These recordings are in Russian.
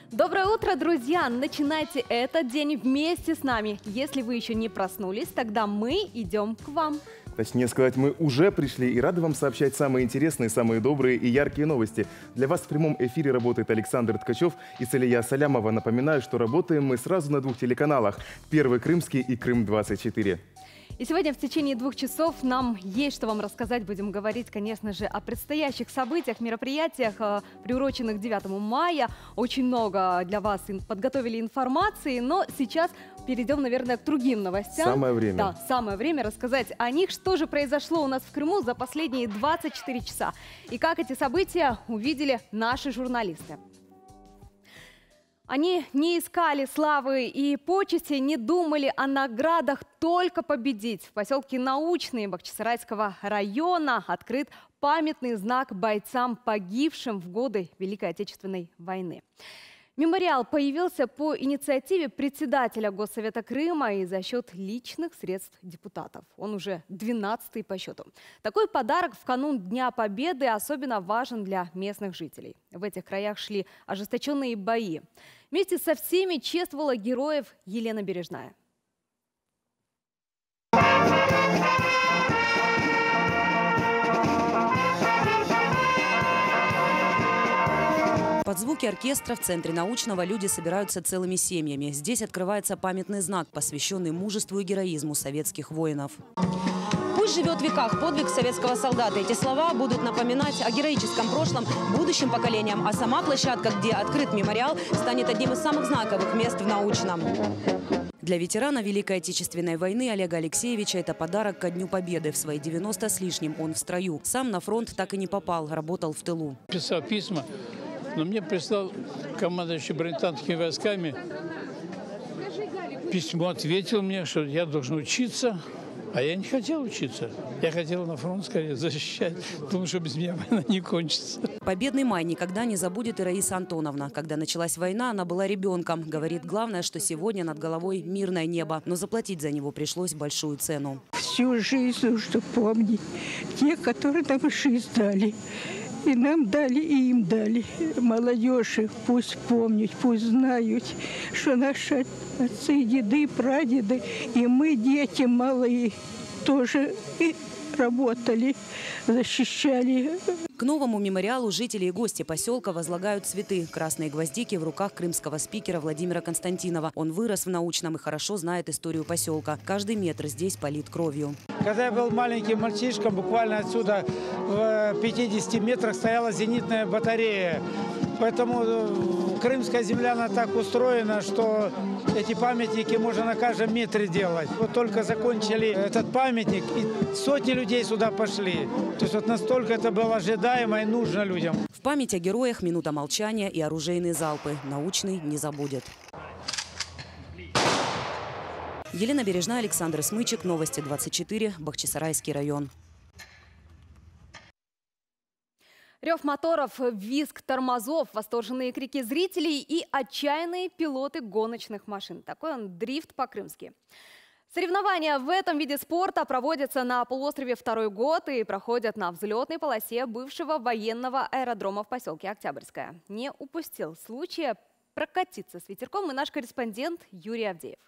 Доброе утро, друзья! Начинайте этот день вместе с нами. Если вы еще не проснулись, тогда мы идем к вам. Точнее сказать, мы уже пришли и рады вам сообщать самые интересные, самые добрые и яркие новости. Для вас в прямом эфире работает Александр Ткачев и Салия Салямова. Напоминаю, что работаем мы сразу на двух телеканалах. Первый Крымский и Крым-24. И сегодня в течение 2 часов нам есть что вам рассказать. Будем говорить, конечно же, о предстоящих событиях, мероприятиях, приуроченных 9 мая. Очень много для вас подготовили информации, но сейчас перейдем, наверное, к другим новостям. Самое время. Да, самое время рассказать о них, что же произошло у нас в Крыму за последние 24 часа. И как эти события увидели наши журналисты. Они не искали славы и почести, не думали о наградах, только победить. В поселке Научный Бахчисарайского района открыт памятный знак бойцам, погибшим в годы Великой Отечественной войны. Мемориал появился по инициативе председателя Госсовета Крыма и за счет личных средств депутатов. Он уже 12-й по счету. Такой подарок в канун Дня Победы особенно важен для местных жителей. В этих краях шли ожесточенные бои. Вместе со всеми чествовала героев Елена Бережная. Под звуки оркестра в центре Научного люди собираются целыми семьями. Здесь открывается памятный знак, посвященный мужеству и героизму советских воинов. Пусть живет в веках подвиг советского солдата. Эти слова будут напоминать о героическом прошлом будущим поколениям. А сама площадка, где открыт мемориал, станет одним из самых знаковых мест в Научном. Для ветерана Великой Отечественной войны Олега Алексеевича это подарок ко Дню Победы. В свои 90 с лишним он в строю. Сам на фронт так и не попал, работал в тылу. Писал письма, но мне прислал командующий бронетанковыми войсками письмо, ответил мне, что я должен учиться. А я не хотел учиться. Я хотел на фронт скорее защищать, потому что без меня война не кончится. Победный май никогда не забудет и Раиса Антоновна. Когда началась война, она была ребенком. Говорит, главное, что сегодня над головой мирное небо. Но заплатить за него пришлось большую цену. Всю жизнь нужно помнить тех, которые нам жизнь дали. И нам дали, и им дали. Молодежи пусть помнят, пусть знают, что наши отцы, деды, прадеды, и мы, дети малые, тоже работали, защищали. К новому мемориалу жители и гости поселка возлагают цветы. Красные гвоздики в руках крымского спикера Владимира Константинова. Он вырос в Научном и хорошо знает историю поселка. Каждый метр здесь полит кровью. Когда я был маленьким мальчишком, буквально отсюда в 50 метрах стояла зенитная батарея. Поэтому крымская земля, она так устроена, что эти памятники можно на каждом метре делать. Вот только закончили этот памятник, и сотни людей сюда пошли. То есть вот настолько это было ожидаемо и нужно людям. В память о героях минута молчания и оружейные залпы. Научный не забудет. Елена Бережная, Александр Смычек, Новости 24, Бахчисарайский район. Рев моторов, визг тормозов, восторженные крики зрителей и отчаянные пилоты гоночных машин. Такой он дрифт по-крымски. Соревнования в этом виде спорта проводятся на полуострове второй год и проходят на взлетной полосе бывшего военного аэродрома в поселке Октябрьское. Не упустил случая прокатиться с ветерком и наш корреспондент Юрий Авдеев.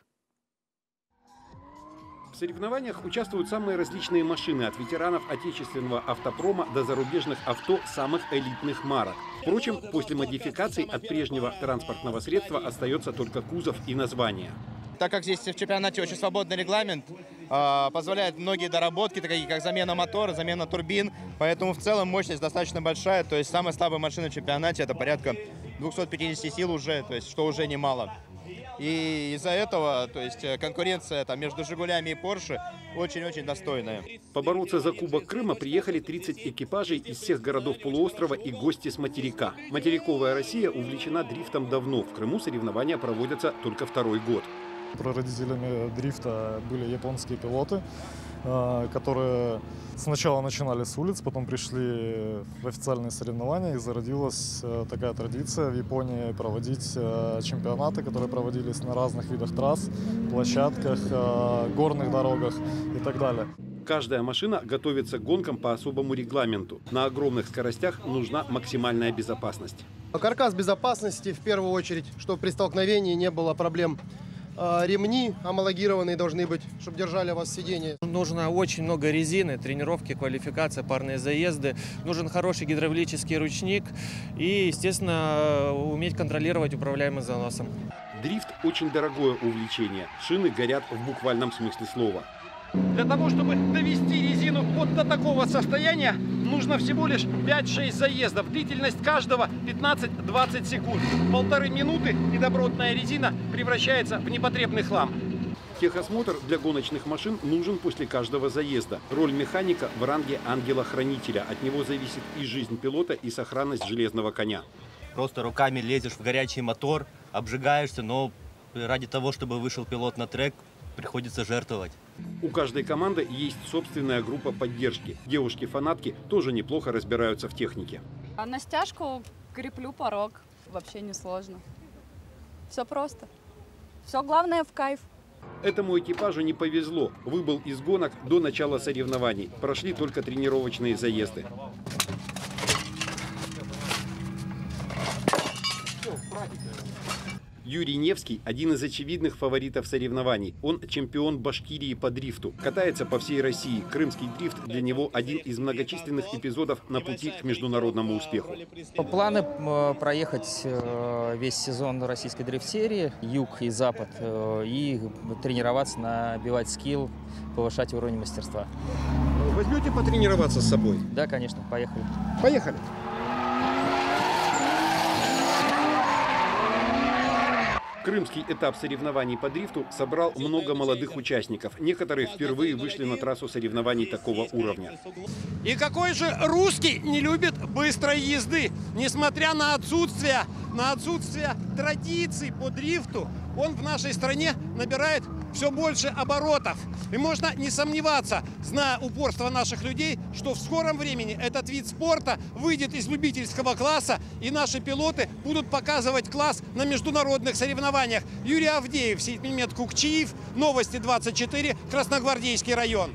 В соревнованиях участвуют самые различные машины, от ветеранов отечественного автопрома до зарубежных авто самых элитных марок. Впрочем, после модификаций от прежнего транспортного средства остается только кузов и название. Так как здесь в чемпионате очень свободный регламент, позволяет многие доработки, такие как замена мотора, замена турбин. Поэтому в целом мощность достаточно большая. То есть самая слабая машина в чемпионате — это порядка 250 сил уже, то есть что уже немало. И из-за этого, то есть конкуренция там между «Жигулями» и «Порше» очень-очень достойная. Побороться за Кубок Крыма приехали 30 экипажей из всех городов полуострова и гости с материка. Материковая Россия увлечена дрифтом давно. В Крыму соревнования проводятся только второй год. Прародителями дрифта были японские пилоты, которые сначала начинали с улиц, потом пришли в официальные соревнования, и зародилась такая традиция в Японии проводить чемпионаты, которые проводились на разных видах трасс, площадках, горных дорогах и так далее. Каждая машина готовится к гонкам по особому регламенту. На огромных скоростях нужна максимальная безопасность. Каркас безопасности в первую очередь, чтобы при столкновении не было проблем. Ремни гомологированные должны быть, чтобы держали вас сиденье. Нужно очень много резины, тренировки, квалификация, парные заезды. Нужен хороший гидравлический ручник и, естественно, уметь контролировать управляемый заносом. Дрифт – очень дорогое увлечение. Шины горят в буквальном смысле слова. Для того, чтобы довести резину вот до такого состояния, нужно всего лишь 5-6 заездов. Длительность каждого 15-20 секунд. 1,5 минуты и добротная резина превращается в непотребный хлам. Техосмотр для гоночных машин нужен после каждого заезда. Роль механика в ранге ангела-хранителя. От него зависит и жизнь пилота, и сохранность железного коня. Просто руками лезешь в горячий мотор, обжигаешься, но ради того, чтобы вышел пилот на трек, приходится жертвовать. У каждой команды есть собственная группа поддержки. Девушки-фанатки тоже неплохо разбираются в технике. На стяжку креплю порог. Вообще не сложно. Все просто. Все главное в кайф. Этому экипажу не повезло. Выбыл из гонок до начала соревнований. Прошли только тренировочные заезды. Юрий Невский – один из очевидных фаворитов соревнований. Он чемпион Башкирии по дрифту. Катается по всей России. Крымский дрифт для него один из многочисленных эпизодов на пути к международному успеху. Планы проехать весь сезон российской дрифт-серии, юг и запад, и тренироваться, набивать скилл, повышать уровень мастерства. Возьмете потренироваться с собой? Да, конечно, поехали. Поехали! Крымский этап соревнований по дрифту собрал много молодых участников. Некоторые впервые вышли на трассу соревнований такого уровня. И какой же русский не любит быстрой езды? Несмотря на отсутствие традиций по дрифту, он в нашей стране набирает все больше оборотов. И можно не сомневаться, зная упорство наших людей, что в скором времени этот вид спорта выйдет из любительского класса, и наши пилоты будут показывать класс на международных соревнованиях. Юрий Авдеев, Сейтмет Кукчиев, Новости 24, Красногвардейский район.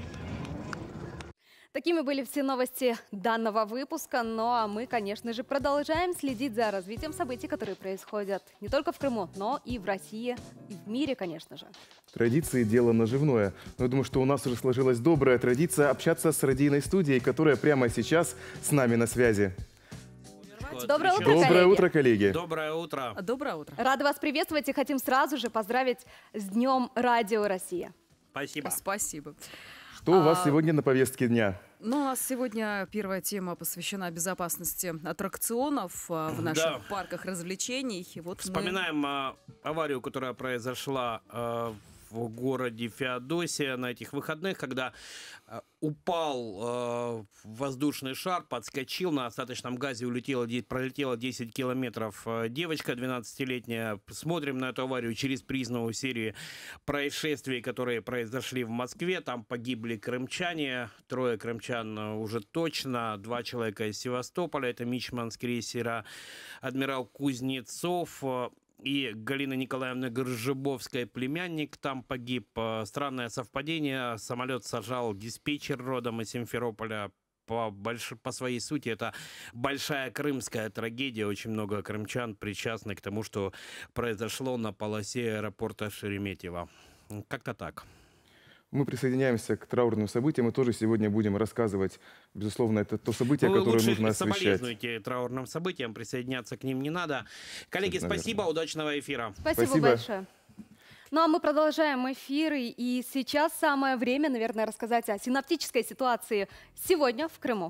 Такими были все новости данного выпуска. Ну а мы, конечно же, продолжаем следить за развитием событий, которые происходят не только в Крыму, но и в России, и в мире, конечно же. Традиции – дело наживное. Но я думаю, что у нас уже сложилась добрая традиция общаться с радийной студией, которая прямо сейчас с нами на связи. Доброе утро, коллеги. Доброе утро, коллеги. Доброе утро. Доброе утро. Рада вас приветствовать и хотим сразу же поздравить с Днем Радио Россия. Спасибо. Спасибо. Что у вас сегодня на повестке дня? Ну, у нас сегодня первая тема посвящена безопасности аттракционов в наших парках развлечений. Вот вспоминаем аварию, которая произошла в городе Феодосия на этих выходных, когда упал воздушный шар, подскочил, на остаточном газе пролетела 10 километров девочка 12-летняя. Смотрим на эту аварию через призму серии происшествий, которые произошли в Москве. Там погибли крымчане, 3 крымчан уже точно, 2 человека из Севастополя, это мичман с крейсера «Адмирал Кузнецов». И Галина Николаевна Горжебовская, племянник, там погиб. Странное совпадение. Самолет сажал диспетчер родом из Симферополя. По своей сути, это большая крымская трагедия. Очень много крымчан причастны к тому, что произошло на полосе аэропорта Шереметьево. Как-то так. Мы присоединяемся к траурным событиям. Мы тоже сегодня будем рассказывать, безусловно, это то событие, которое нужно освещать. Соболезнуйте траурным событиям, присоединяться к ним не надо. Коллеги, спасибо, удачного эфира. Спасибо большое. Ну а мы продолжаем эфир, и сейчас самое время, наверное, рассказать о синоптической ситуации сегодня в Крыму.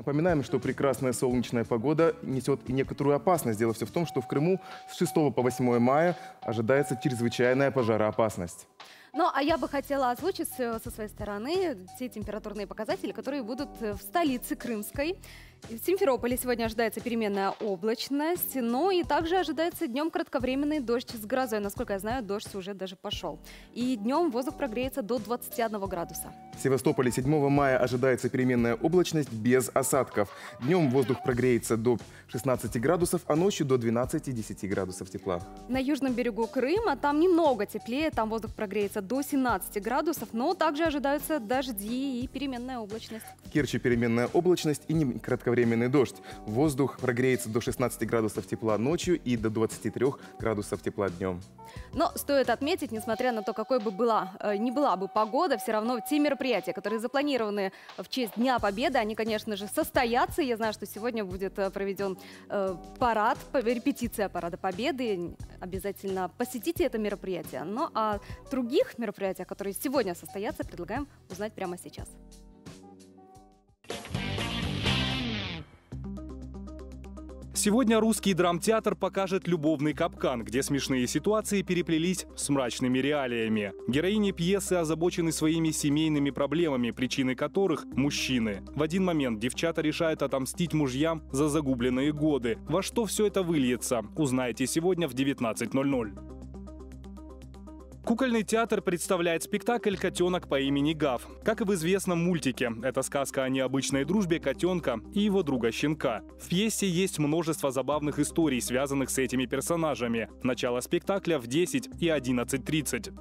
Напоминаем, что прекрасная солнечная погода несет и некоторую опасность. Дело все в том, что в Крыму с 6 по 8 мая ожидается чрезвычайная пожароопасность. Ну, а я бы хотела озвучить со своей стороны те температурные показатели, которые будут в столице Крымской. В Симферополе сегодня ожидается переменная облачность, но и также ожидается днем кратковременный дождь с грозой. Насколько я знаю, дождь уже даже пошел. И днем воздух прогреется до 21 градуса. В Севастополе 7 мая ожидается переменная облачность без осадков. Днем воздух прогреется до 16 градусов, а ночью до 12-10 градусов тепла. На южном берегу Крыма там немного теплее, там воздух прогреется до 17 градусов, но также ожидаются дожди и переменная облачность. В Керчи переменная облачность и не кратковременный дождь. Воздух прогреется до 16 градусов тепла ночью и до 23 градусов тепла днем. Но стоит отметить, несмотря на то, какой бы ни была бы погода, все равно те мероприятия, которые запланированы в честь Дня Победы, они, конечно же, состоятся. Я знаю, что сегодня будет проведен парад, репетиция Парада Победы. Обязательно посетите это мероприятие. Ну а других мероприятиях, которые сегодня состоятся, предлагаем узнать прямо сейчас. Сегодня русский драмтеатр покажет «Любовный капкан», где смешные ситуации переплелись с мрачными реалиями. Героини пьесы озабочены своими семейными проблемами, причины которых – мужчины. В один момент девчата решают отомстить мужьям за загубленные годы. Во что все это выльется, узнаете сегодня в 19:00. Кукольный театр представляет спектакль «Котенок по имени Гав». Как и в известном мультике, это сказка о необычной дружбе котенка и его друга-щенка. В пьесе есть множество забавных историй, связанных с этими персонажами. Начало спектакля в 10 и 11:30.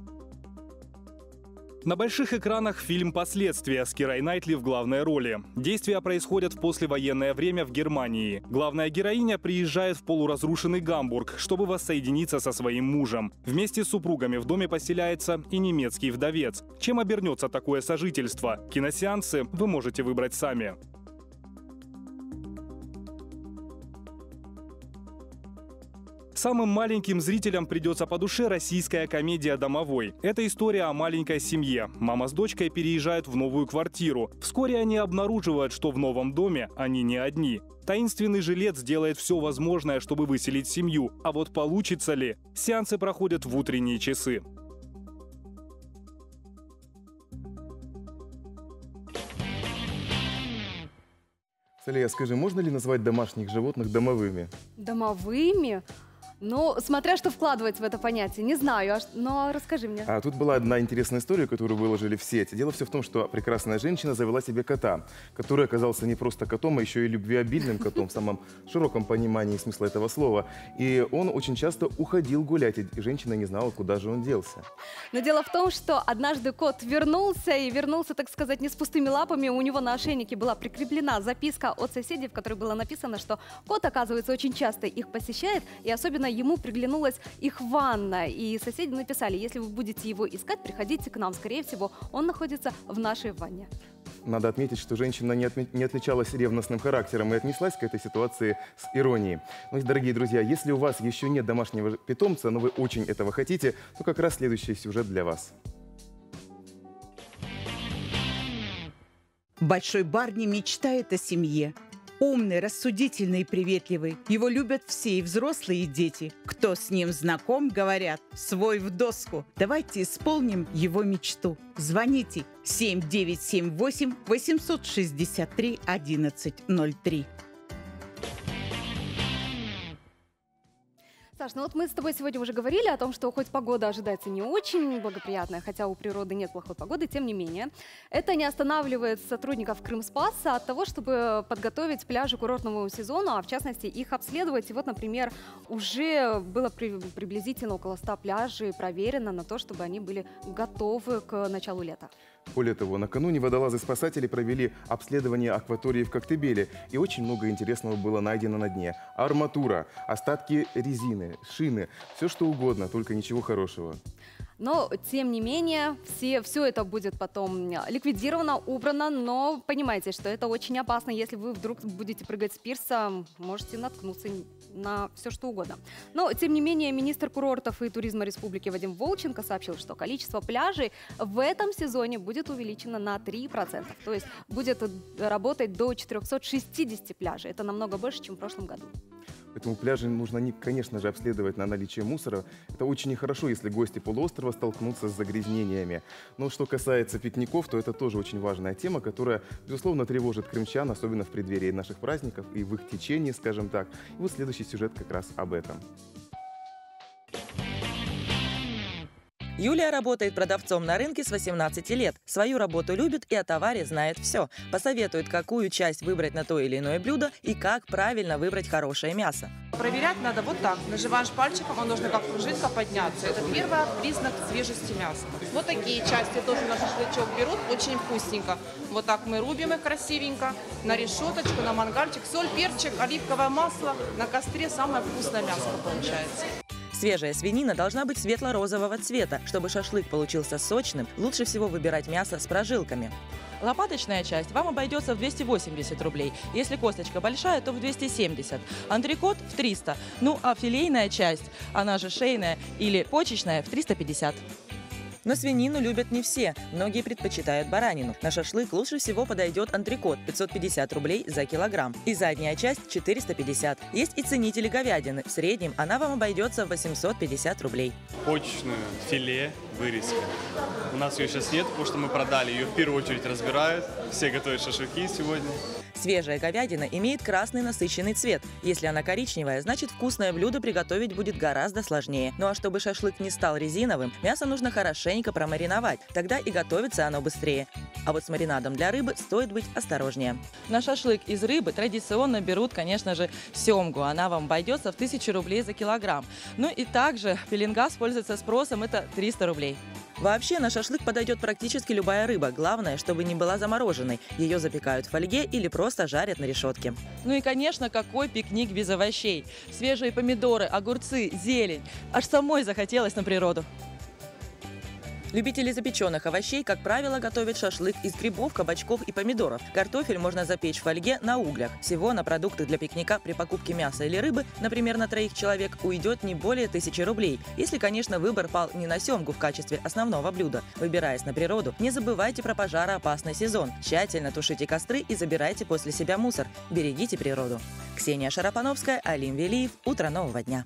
На больших экранах фильм «Последствия» с Кирой Найтли в главной роли. Действия происходят в послевоенное время в Германии. Главная героиня приезжает в полуразрушенный Гамбург, чтобы воссоединиться со своим мужем. Вместе с супругами в доме поселяется и немецкий вдовец. Чем обернется такое сожительство? Киносеансы вы можете выбрать сами. Самым маленьким зрителям придется по душе российская комедия «Домовой». Это история о маленькой семье. Мама с дочкой переезжают в новую квартиру. Вскоре они обнаруживают, что в новом доме они не одни. Таинственный жилец делает все возможное, чтобы выселить семью. А вот получится ли? Сеансы проходят в утренние часы. Салия, скажи, можно ли назвать домашних животных домовыми? Домовыми? Ну, смотря что вкладывать в это понятие, не знаю, но расскажи мне. Тут была одна интересная история, которую выложили в сеть. Дело все в том, что прекрасная женщина завела себе кота, который оказался не просто котом, а еще и любвеобильным котом в самом широком понимании смысла этого слова. И он очень часто уходил гулять, и женщина не знала, куда же он делся. Но дело в том, что однажды кот вернулся, так сказать, не с пустыми лапами. У него на ошейнике была прикреплена записка от соседей, в которой было написано, что кот, оказывается, очень часто их посещает, и особенно ему приглянулась их ванна. И соседи написали: если вы будете его искать, приходите к нам. Скорее всего, он находится в нашей ванне. Надо отметить, что женщина не отличалась ревностным характером и отнеслась к этой ситуации с иронией. Ну, дорогие друзья, если у вас еще нет домашнего питомца, но вы очень этого хотите, то как раз следующий сюжет для вас. Большой Барни мечтает о семье. Умный, рассудительный и приветливый. Его любят все, и взрослые, и дети. Кто с ним знаком, говорят, свой в доску. Давайте исполним его мечту. Звоните 7978 863 1103. Саш, ну вот мы с тобой сегодня уже говорили о том, что хоть погода ожидается не очень благоприятная, хотя у природы нет плохой погоды, тем не менее, это не останавливает сотрудников Крымспаса от того, чтобы подготовить пляжи к курортному сезону, а в частности их обследовать. И вот, например, уже было приблизительно около 100 пляжей проверено на то, чтобы они были готовы к началу лета. Более того, накануне водолазы-спасатели провели обследование акватории в Коктебеле, и очень много интересного было найдено на дне. Арматура, остатки резины, шины, все что угодно, только ничего хорошего. Но, тем не менее, все это будет потом ликвидировано, убрано, но понимаете, что это очень опасно. Если вы вдруг будете прыгать с пирса, можете наткнуться на все что угодно. Но, тем не менее, министр курортов и туризма республики Вадим Волченко сообщил, что количество пляжей в этом сезоне будет увеличено на 3%. То есть будет работать до 460 пляжей. Это намного больше, чем в прошлом году. Поэтому пляжи нужно, конечно же, обследовать на наличие мусора. Это очень нехорошо, если гости полуострова столкнутся с загрязнениями. Но что касается пикников, то это тоже очень важная тема, которая, безусловно, тревожит крымчан, особенно в преддверии наших праздников и в их течении, скажем так. И вот следующий сюжет как раз об этом. Юлия работает продавцом на рынке с 18 лет. Свою работу любит и о товаре знает все. Посоветует, какую часть выбрать на то или иное блюдо и как правильно выбрать хорошее мясо. Проверять надо вот так. Нажимаешь пальчиком, он должен как жидко подняться. Это первый признак свежести мяса. Вот такие части тоже на шашлычок берут, очень вкусненько. Вот так мы рубим их красивенько, на решеточку, на мангальчик. Соль, перчик, оливковое масло. На костре самое вкусное мясо получается. Свежая свинина должна быть светло-розового цвета. Чтобы шашлык получился сочным, лучше всего выбирать мясо с прожилками. Лопаточная часть вам обойдется в 280 рублей. Если косточка большая, то в 270. Антрекот в 300. Ну а филейная часть, она же шейная или почечная, в 350. Но свинину любят не все. Многие предпочитают баранину. На шашлык лучше всего подойдет антрекот – 550 рублей за килограмм. И задняя часть – 450. Есть и ценители говядины. В среднем она вам обойдется в 850 рублей. Почечную, филе, вырезка. У нас ее сейчас нет, потому что мы продали. Ее в первую очередь разбирают. Все готовят шашлыки сегодня. Свежая говядина имеет красный насыщенный цвет. Если она коричневая, значит вкусное блюдо приготовить будет гораздо сложнее. Ну а чтобы шашлык не стал резиновым, мясо нужно хорошенько промариновать. Тогда и готовится оно быстрее. А вот с маринадом для рыбы стоит быть осторожнее. На шашлык из рыбы традиционно берут, конечно же, семгу. Она вам обойдется в 1000 рублей за килограмм. Ну и также пеленгас пользуется спросом, это 300 рублей. Вообще на шашлык подойдет практически любая рыба. Главное, чтобы не была замороженной. Ее запекают в фольге или просто жарят на решетке. Ну и, конечно, какой пикник без овощей. Свежие помидоры, огурцы, зелень. Аж самой захотелось на природу. Любители запеченных овощей, как правило, готовят шашлык из грибов, кабачков и помидоров. Картофель можно запечь в фольге на углях. Всего на продукты для пикника при покупке мяса или рыбы, например, на 3 человек, уйдет не более 1000 рублей. Если, конечно, выбор пал не на семгу в качестве основного блюда. Выбираясь на природу, не забывайте про пожароопасный сезон. Тщательно тушите костры и забирайте после себя мусор. Берегите природу. Ксения Шарапановская, Алим Велиев. Утро нового дня.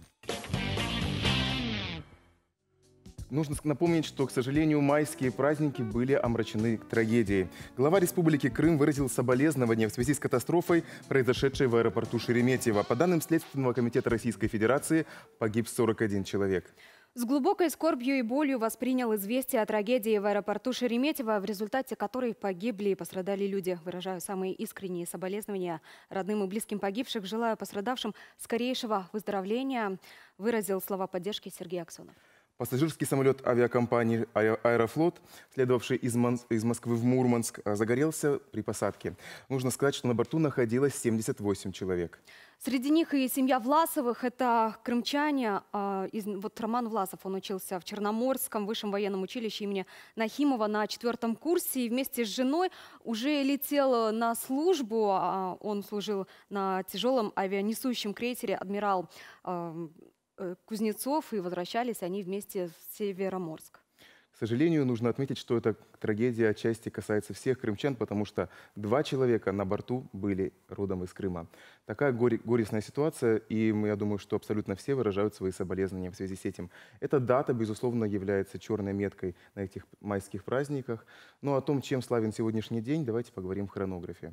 Нужно напомнить, что, к сожалению, майские праздники были омрачены трагедией. Глава Республики Крым выразил соболезнования в связи с катастрофой, произошедшей в аэропорту Шереметьево. По данным Следственного комитета Российской Федерации, погиб 41 человек. С глубокой скорбью и болью воспринял известие о трагедии в аэропорту Шереметьево, в результате которой погибли и пострадали люди. Выражаю самые искренние соболезнования родным и близким погибших. Желаю пострадавшим скорейшего выздоровления, выразил слова поддержки Сергей Аксенов. Пассажирский самолет авиакомпании «Аэрофлот», следовавший из Москвы в Мурманск, загорелся при посадке. Нужно сказать, что на борту находилось 78 человек. Среди них и семья Власовых. Это крымчане. Вот Роман Власов, он учился в Черноморском высшем военном училище имени Нахимова на 4-м курсе. И вместе с женой уже летел на службу. Он служил на тяжелом авианесущем крейсере «Адмирал Кузнецов», и возвращались они вместе в Североморск. К сожалению, нужно отметить, что эта трагедия отчасти касается всех крымчан, потому что 2 человека на борту были родом из Крыма. Такая горестная ситуация, и я думаю, что абсолютно все выражают свои соболезнования в связи с этим. Эта дата, безусловно, является черной меткой на этих майских праздниках. Но о том, чем славен сегодняшний день, давайте поговорим в хронографе.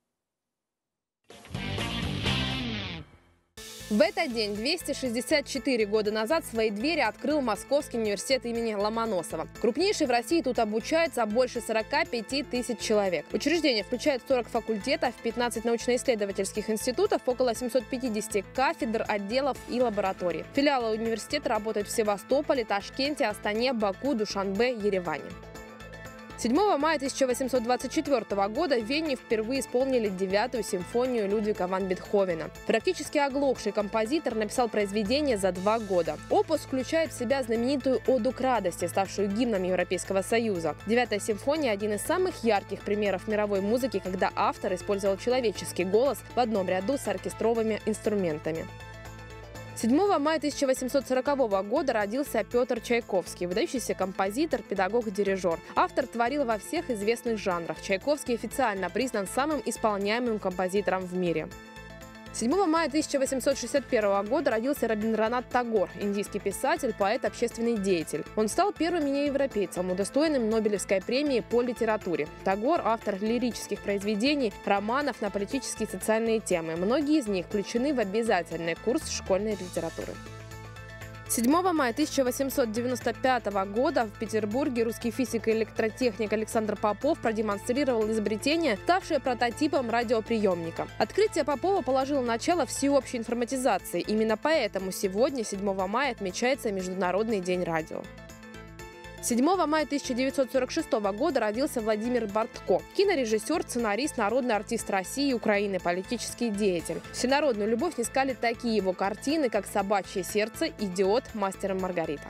В этот день, 264 года назад, свои двери открыл Московский университет имени Ломоносова. Крупнейший в России, тут обучается больше 45 тысяч человек. Учреждение включает 40 факультетов, 15 научно-исследовательских институтов, около 750 кафедр, отделов и лабораторий. Филиалы университета работают в Севастополе, Ташкенте, Астане, Баку, Душанбе, Ереване. 7 мая 1824 года в Вене впервые исполнили 9-ю симфонию Людвига ван Бетховена. Практически оглохший композитор написал произведение за 2 года. Опус включает в себя знаменитую «Оду к радости», ставшую гимном Европейского Союза. 9-я симфония – один из самых ярких примеров мировой музыки, когда автор использовал человеческий голос в одном ряду с оркестровыми инструментами. 7 мая 1840 года родился Петр Чайковский, выдающийся композитор, педагог и дирижер. Автор творил во всех известных жанрах. Чайковский официально признан самым исполняемым композитором в мире. 7 мая 1861 года родился Рабиндранат Тагор, индийский писатель, поэт, общественный деятель. Он стал первым неевропейцем, удостоенным Нобелевской премии по литературе. Тагор – автор лирических произведений, романов на политические и социальные темы. Многие из них включены в обязательный курс школьной литературы. 7 мая 1895 года в Петербурге русский физик и электротехник Александр Попов продемонстрировал изобретение, ставшее прототипом радиоприемника. Открытие Попова положило начало всеобщей информатизации. Именно поэтому сегодня, 7 мая, отмечается Международный день радио. 7 мая 1946 года родился Владимир Бортко. Кинорежиссер, сценарист, народный артист России и Украины, политический деятель. Всенародную любовь снискали такие его картины, как «Собачье сердце», «Идиот», «Мастер и Маргарита».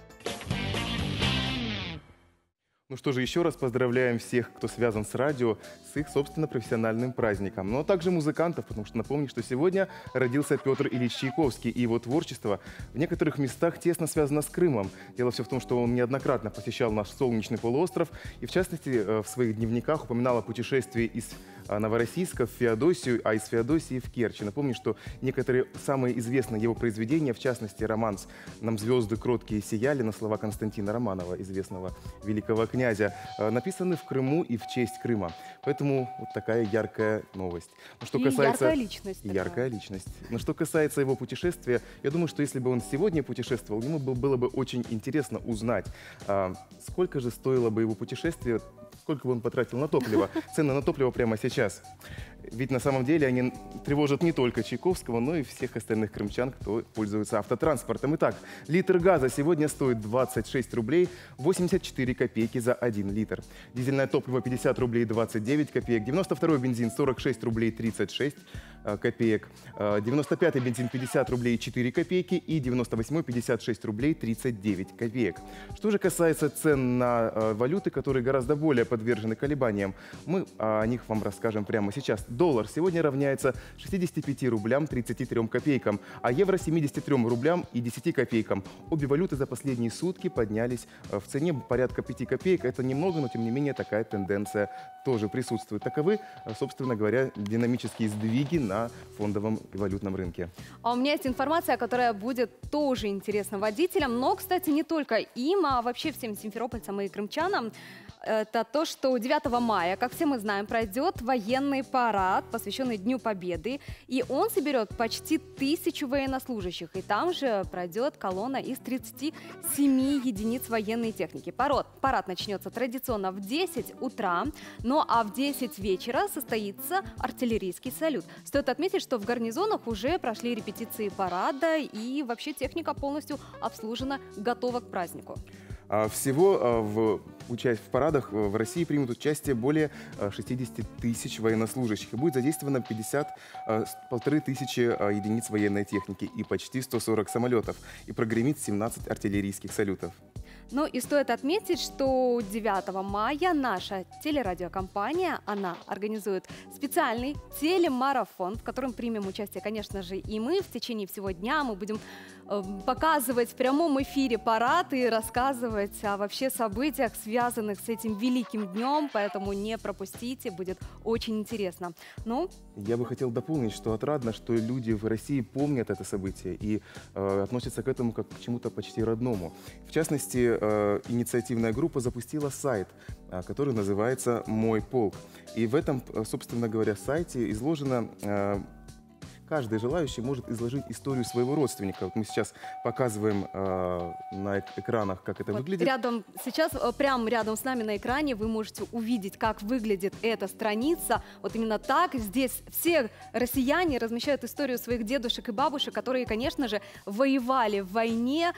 Ну что же, еще раз поздравляем всех, кто связан с радио, с их, собственно, профессиональным праздником. Но также музыкантов, потому что напомню, что сегодня родился Петр Ильич Чайковский, и его творчество в некоторых местах тесно связано с Крымом. Дело все в том, что он неоднократно посещал наш солнечный полуостров, и в частности в своих дневниках упоминал о путешествии из Новороссийска в Феодосию, а из Феодосии в Керчь. Напомню, что некоторые самые известные его произведения, в частности романс «Нам звезды кроткие сияли» на слова Константина Романова, известного великого князя, написаны в Крыму и в честь Крыма. Поэтому вот такая яркая новость. Но что касается... яркая личность. Яркая личность. Но что касается его путешествия, я думаю, что если бы он сегодня путешествовал, ему было бы очень интересно узнать, сколько же стоило бы его путешествие, сколько бы он потратил на топливо. Цены на топливо прямо сейчас. Ведь на самом деле они тревожат не только Чайковского, но и всех остальных крымчан, кто пользуется автотранспортом. Итак, литр газа сегодня стоит 26 рублей 84 копейки за 1 литр. Дизельное топливо 50 рублей 29 копеек. 92-й бензин 46 рублей 36 копеек. 95-й бензин 50 рублей 4 копейки. И 98-й 56 рублей 39 копеек. Что же касается цен на валюты, которые гораздо более подвержены колебаниям, мы о них вам расскажем прямо сейчас. Доллар сегодня равняется 65 рублям 33 копейкам, а евро 73 рублям и 10 копейкам. Обе валюты за последние сутки поднялись в цене порядка 5 копеек. Это немного, но тем не менее такая тенденция тоже присутствует. Таковы, собственно говоря, динамические сдвиги на фондовом и валютном рынке. А у меня есть информация, которая будет тоже интересна водителям, но, кстати, не только им, а вообще всем симферопольцам и крымчанам. Это то, что 9 мая, как все мы знаем, пройдет военный парад, посвященный Дню Победы. И он соберет почти 1000 военнослужащих. И там же пройдет колонна из 37 единиц военной техники. Парад начнется традиционно в 10 утра, ну а в 10 вечера состоится артиллерийский салют. Стоит отметить, что в гарнизонах уже прошли репетиции парада, и вообще техника полностью обслужена, готова к празднику. Всего в парадах в России примут участие более 60 тысяч военнослужащих. И будет задействовано 1500 единиц военной техники и почти 140 самолетов. И прогремит 17 артиллерийских салютов. Ну и стоит отметить, что 9 мая наша телерадиокомпания, она организует специальный телемарафон, в котором примем участие, конечно же, и мы. В течение всего дня мы будем показывать в прямом эфире парад и рассказывать о вообще событиях, связанных с этим великим днем, поэтому не пропустите, будет очень интересно. Ну? Я бы хотел дополнить, что отрадно, что люди в России помнят это событие и относятся к этому как к чему-то почти родному. В частности, инициативная группа запустила сайт, который называется «Мой полк». И в этом, собственно говоря, сайте изложено... Каждый желающий может изложить историю своего родственника. Вот мы сейчас показываем на экранах, как это выглядит. Сейчас прямо рядом с нами на экране вы можете увидеть, как выглядит эта страница. Вот именно так. Здесь все россияне размещают историю своих дедушек и бабушек, которые, конечно же, воевали в войне.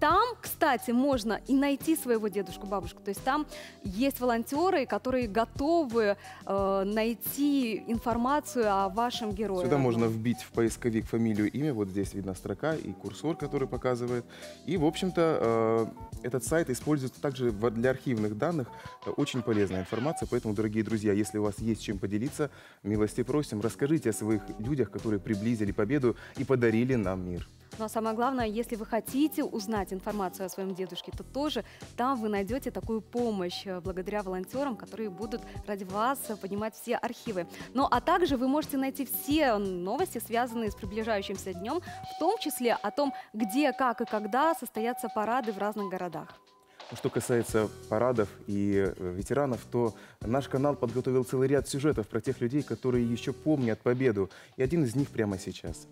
там, кстати, можно и найти своего дедушку-бабушку. То есть там есть волонтеры, которые готовы найти информацию о вашем герое. Сюда можно вбить в поисковик фамилию, имя. Вот здесь видна строка и курсор, который показывает. И, в общем-то, этот сайт используется также для архивных данных. Очень полезная информация. Поэтому, дорогие друзья, если у вас есть чем поделиться, милости просим, расскажите о своих людях, которые приблизили победу и подарили нам мир. Но самое главное, если вы хотите узнать информацию о своем дедушке, то тоже там вы найдете такую помощь благодаря волонтерам, которые будут ради вас поднимать все архивы. Ну а также вы можете найти все новости, связанные с приближающимся днем, в том числе о том, где, как и когда состоятся парады в разных городах. Что касается парадов и ветеранов, то наш канал подготовил целый ряд сюжетов про тех людей, которые еще помнят победу. И один из них прямо сейчас.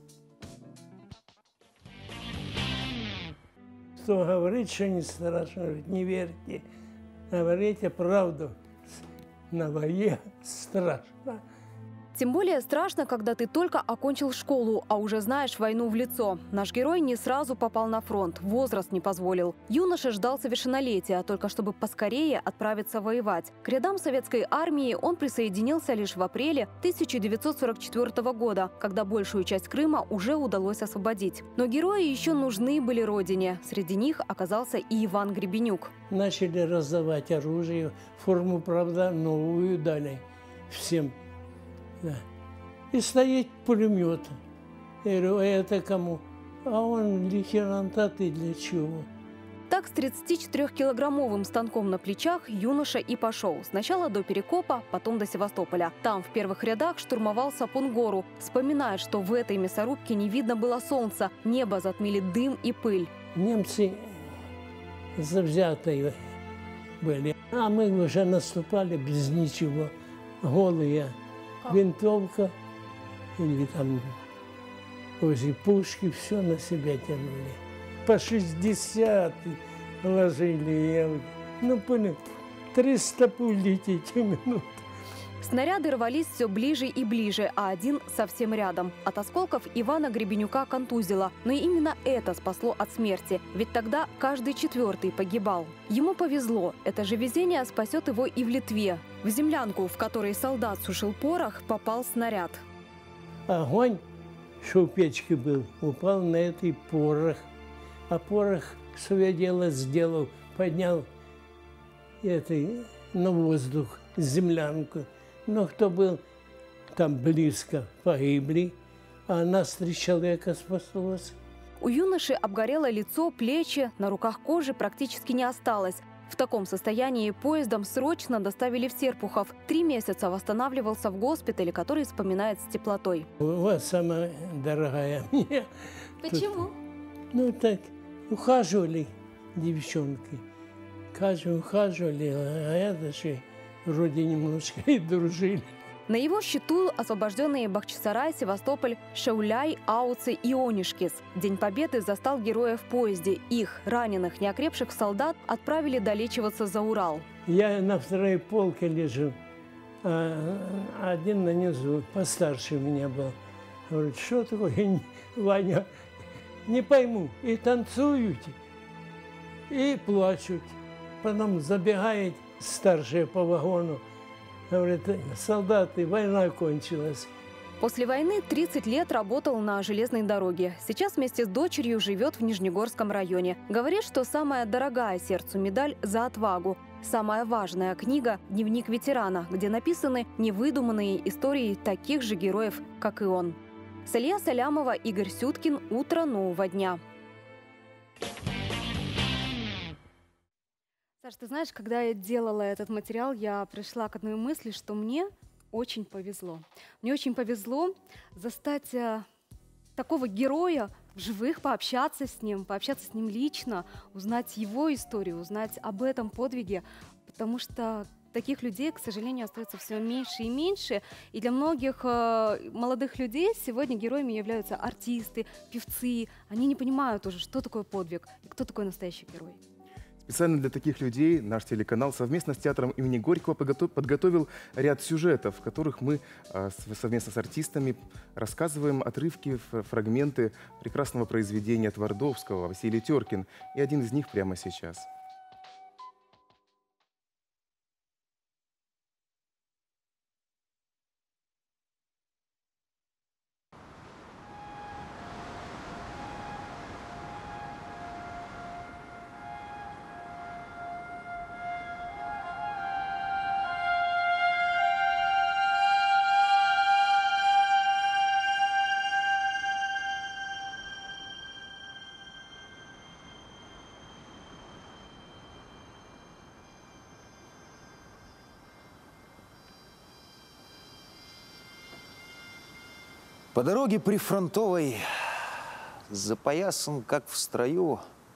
Кто говорит, что не страшно, не верьте. Говорите правду. На войне страшно. Тем более страшно, когда ты только окончил школу, а уже знаешь войну в лицо. Наш герой не сразу попал на фронт, возраст не позволил. Юноша ждал совершеннолетия, только чтобы поскорее отправиться воевать. К рядам советской армии он присоединился лишь в апреле 1944 года, когда большую часть Крыма уже удалось освободить. Но герои еще нужны были родине. Среди них оказался и Иван Гребенюк. Начали раздавать оружие, форму, правда, новую дали всем. Да. И стоит пулемет. Я говорю, а это кому? А он лейтенант, а ты для чего? Так с 34-килограммовым станком на плечах юноша и пошел. Сначала до Перекопа, потом до Севастополя. Там в первых рядах штурмовал Сапун-гору. Вспоминает, что в этой мясорубке не видно было солнца. Небо затмили дым и пыль. Немцы завзятые были. А мы уже наступали без ничего. Голые. Винтовка или там возле пушки, все на себя тянули. По 60 ложили. Ну, понял, 300 пуль летит в минуту. Снаряды рвались все ближе и ближе, а один совсем рядом. От осколков Ивана Гребенюка контузило. Но именно это спасло от смерти. Ведь тогда каждый четвертый погибал. Ему повезло. Это же везение спасет его и в Литве. В землянку, в которой солдат сушил порох, попал снаряд. Огонь, что у печки был, упал на этот порох. А порох свое дело сделал, поднял на воздух землянку. Но кто был там близко, погибли, а нас 3 человека спаслось. У юноши обгорело лицо, плечи, на руках кожи практически не осталось. В таком состоянии поездом срочно доставили в Серпухов. 3 месяца восстанавливался в госпитале, который вспоминает с теплотой. Вот самая дорогая мне. Почему? Тут, ну так, ухаживали девчонки. Ухаживали, а я даже вроде немножко и дружили. На его счету освобожденные Бахчисарай, Севастополь, Шауляй, Ауцы и Онишкис. День Победы застал героев в поезде. Их, раненых, неокрепших солдат, отправили долечиваться за Урал. Я на второй полке лежу, а один нанизу, постарше меня был. Говорит, что такое, Ваня? Не пойму. И танцуют, и плачут. Потом забегает старшие по вагону. Говорит, солдаты, война кончилась. После войны 30 лет работал на железной дороге. Сейчас вместе с дочерью живет в Нижнегорском районе. Говорит, что самая дорогая сердцу медаль за отвагу. Самая важная книга «Дневник ветерана», где написаны невыдуманные истории таких же героев, как и он. Салия Салямова, Игорь Сюткин. Утро нового дня. Саш, ты знаешь, когда я делала этот материал, я пришла к одной мысли, что мне очень повезло. Мне очень повезло застать такого героя в живых, пообщаться с ним лично, узнать его историю, узнать об этом подвиге, потому что таких людей, к сожалению, остается все меньше и меньше. И для многих молодых людей сегодня героями являются артисты, певцы. Они не понимают уже, что такое подвиг и кто такой настоящий герой. Специально для таких людей наш телеканал совместно с театром имени Горького подготовил ряд сюжетов, в которых мы совместно с артистами рассказываем отрывки, фрагменты прекрасного произведения Твардовского «Василий Теркин». И один из них прямо сейчас. По дороге прифронтовой, запоясан, как в строю,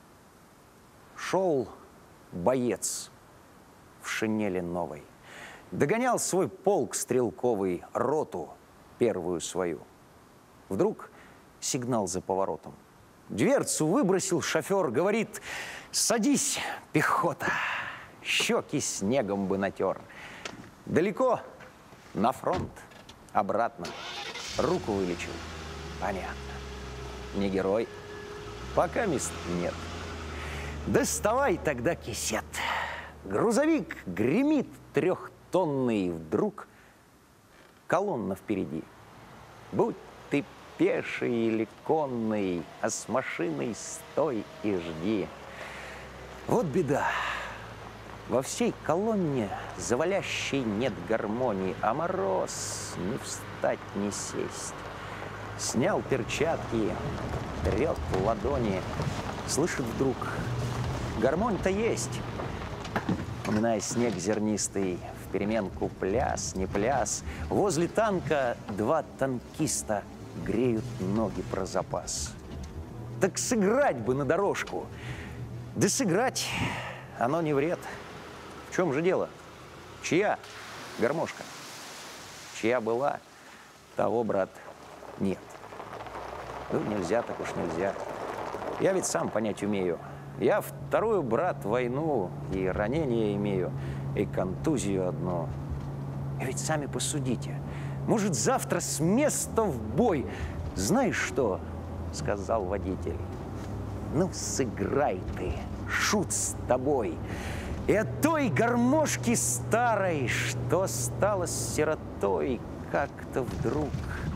шел боец в шинели новой. Догонял свой полк стрелковый, роту первую свою. Вдруг сигнал за поворотом. Дверцу выбросил шофер, говорит: «Садись, пехота, щеки снегом бы натер». Далеко? На фронт, обратно. Руку вылечил. Понятно. Не герой. Пока мест нет. Доставай тогда кисет. Грузовик гремит трехтонный. Вдруг колонна впереди. Будь ты пеший или конный, а с машиной стой и жди. Вот беда. Во всей колонне завалящей нет гармонии, а мороз не встать, не сесть. Снял перчатки, трет ладони, слышит вдруг: гармонь-то есть. Уминая снег зернистый, впеременку пляс, не пляс. Возле танка два танкиста греют ноги про запас. Так сыграть бы на дорожку. Да сыграть оно не вред. В чем же дело? Чья гармошка? Чья была, того, брат, нет. Ну, нельзя, так уж нельзя. Я ведь сам понять умею. Я вторую, брат, войну и ранение имею, и контузию одну. И ведь сами посудите. Может, завтра с места в бой. Знаешь что? Сказал водитель. Ну, сыграй ты, шут с тобой. И от той гармошки старой, что стала сиротой, как-то вдруг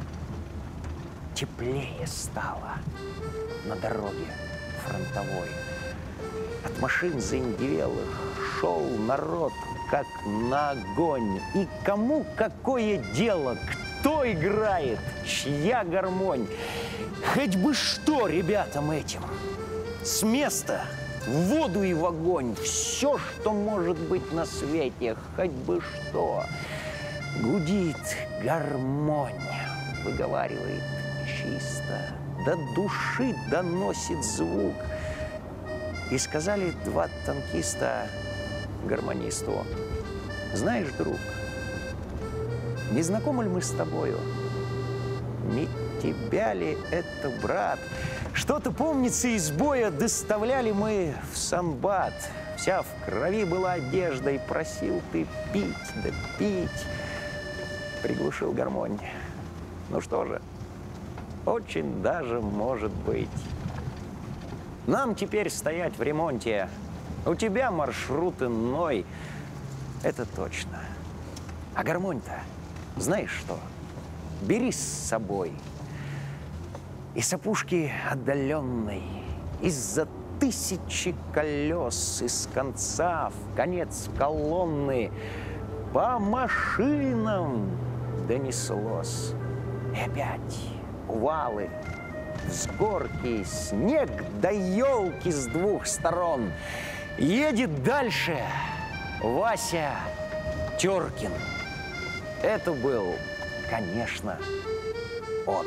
теплее стало на дороге фронтовой. От машин заиндевелых шел народ, как на огонь. И кому какое дело, кто играет, чья гармонь? Хоть бы что ребятам этим, с места в воду и в огонь, все, что может быть на свете, хоть бы что. Гудит гармонь, выговаривает чисто, до души доносит звук. И сказали два танкиста гармонисту: знаешь, друг, не знакомы ли мы с тобою? Не тебя ли это, брат? Что-то, помнится, из боя доставляли мы в Санбат. Вся в крови была одежда, и просил ты пить, да пить. Приглушил гармонь. Ну что же, очень даже может быть. Нам теперь стоять в ремонте. У тебя маршрут иной. Это точно. А гармонь-то, знаешь что? Бери с собой. И с опушки отдаленной, из-за тысячи колес, из конца в конец колонны по машинам донеслось. И опять увалы, взгорки, снег да елки с двух сторон. Едет дальше Вася Теркин. Это был, конечно, он.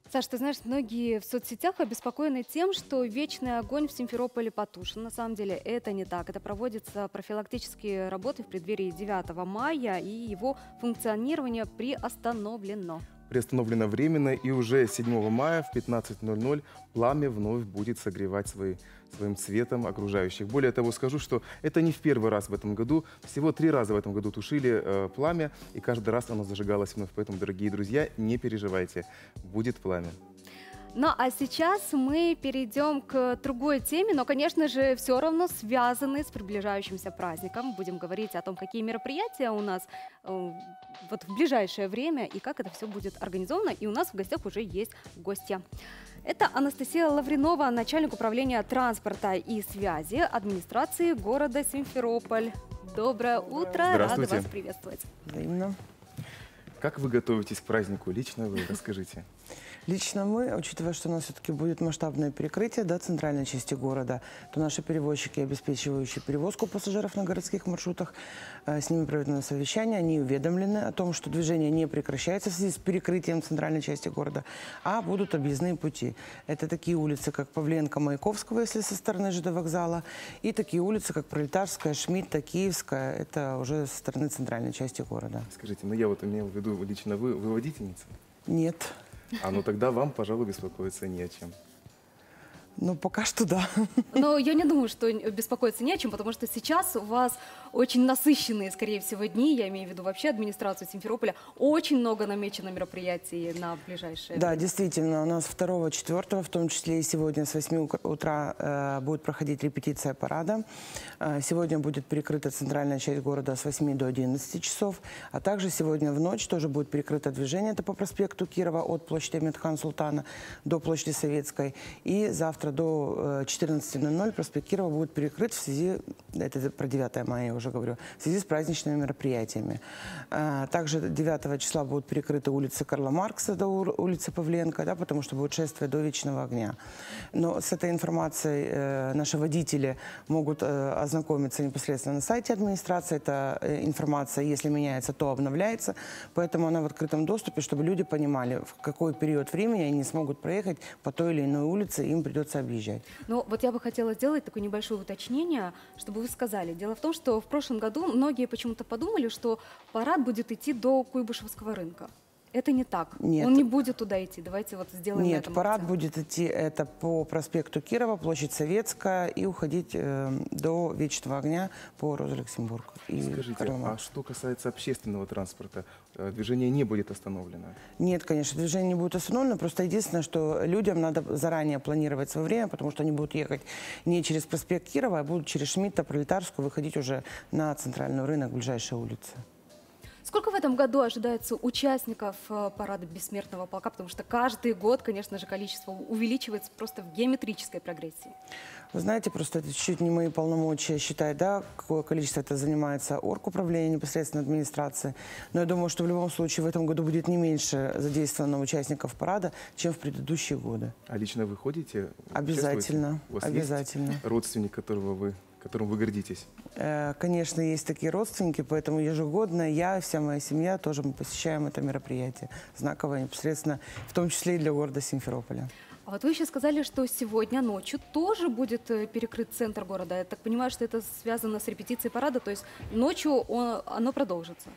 Саш, ты знаешь, многие в соцсетях обеспокоены тем, что вечный огонь в Симферополе потушен. На самом деле это не так. Это проводятся профилактические работы в преддверии 9 мая, и его функционирование приостановлено. Приостановлено временно, и уже 7 мая в 15:00 пламя вновь будет согревать своим цветом окружающих. Более того, скажу, что это не в первый раз в этом году. Всего 3 раза в этом году тушили пламя, и каждый раз оно зажигалось вновь. Поэтому, дорогие друзья, не переживайте, будет пламя. Ну а сейчас мы перейдем к другой теме, но, конечно же, все равно связанной с приближающимся праздником. Будем говорить о том, какие мероприятия у нас вот в ближайшее время и как это все будет организовано. И у нас в гостях уже есть гостья. Это Анастасия Лавринова, начальник управления транспорта и связи администрации города Симферополь. Доброе утро, рада вас приветствовать. Взаимно. Как вы готовитесь к празднику? Лично вы расскажите. Лично мы, учитывая, что у нас все-таки будет масштабное перекрытие центральной части города, то наши перевозчики, обеспечивающие перевозку пассажиров на городских маршрутах, с ними проведено совещание, они уведомлены о том, что движение не прекращается в связи с перекрытием центральной части города, а будут объездные пути. Это такие улицы, как Павленко, Маяковского, если со стороны ЖД вокзала, и такие улицы, как Пролетарская, Шмидта, Киевская, это уже со стороны центральной части города. Скажите, я вот имел в виду лично вы водительница? Нет. Ну тогда вам, пожалуй, беспокоиться не о чем. Ну, пока что да. Но я не думаю, что беспокоиться не о чем, потому что сейчас у вас очень насыщенные, скорее всего, дни, я имею в виду вообще администрацию Симферополя, очень много намечено мероприятий на ближайшее время. Действительно, у нас 2-4, в том числе и сегодня с 8 утра будет проходить репетиция парада. Сегодня будет перекрыта центральная часть города с 8 до 11 часов, а также сегодня в ночь тоже будет перекрыто движение, это по проспекту Кирова от площади Ахмед-хан Султана до площади Советской, и завтра до 14:00 проспект Кирова будет перекрыт в связи, это про 9 мая я уже говорю, в связи с праздничными мероприятиями. Также 9 числа будут перекрыты улицы Карла Маркса до улицы Павленко, потому что будет шествие до Вечного огня. Но с этой информацией наши водители могут ознакомиться непосредственно на сайте администрации. Эта информация, если меняется, то обновляется, поэтому она в открытом доступе, чтобы люди понимали, в какой период времени они смогут проехать по той или иной улице, им придется объезжать. Ну, вот я бы хотела сделать такое небольшое уточнение, чтобы вы сказали. Дело в том, что в прошлом году многие почему-то подумали, что парад будет идти до Куйбышевского рынка. Это не так. Нет. Он не будет туда идти. Давайте вот сделаем Нет, это. парад будет идти это по проспекту Кирова, площадь Советская и уходить до Вечного огня по Роза Люксембург. Скажите, а что касается общественного транспорта, движение не будет остановлено? Нет, конечно, движение не будет остановлено. Просто единственное, что людям надо заранее планировать свое время, потому что они будут ехать не через проспект Кирова, а будут через Шмидта, Пролетарскую, выходить уже на центральный рынок, ближайшая улица. Сколько в этом году ожидается участников парада Бессмертного полка? Потому что каждый год, конечно же, количество увеличивается просто в геометрической прогрессии. Вы знаете, просто это чуть-чуть не мои полномочия считать, какое количество это занимается оргуправление, непосредственно администрации. Но я думаю, что в любом случае в этом году будет не меньше задействовано участников парада, чем в предыдущие годы. А лично вы ходите? Обязательно. У вас обязательно. Есть родственник, которым вы гордитесь? Конечно, есть такие родственники, поэтому ежегодно я и вся моя семья тоже мы посещаем это мероприятие. Знаковое непосредственно, в том числе и для города Симферополя. А вот вы еще сказали, что сегодня ночью тоже будет перекрыт центр города. Я так понимаю, что это связано с репетицией парада, то есть ночью оно продолжится.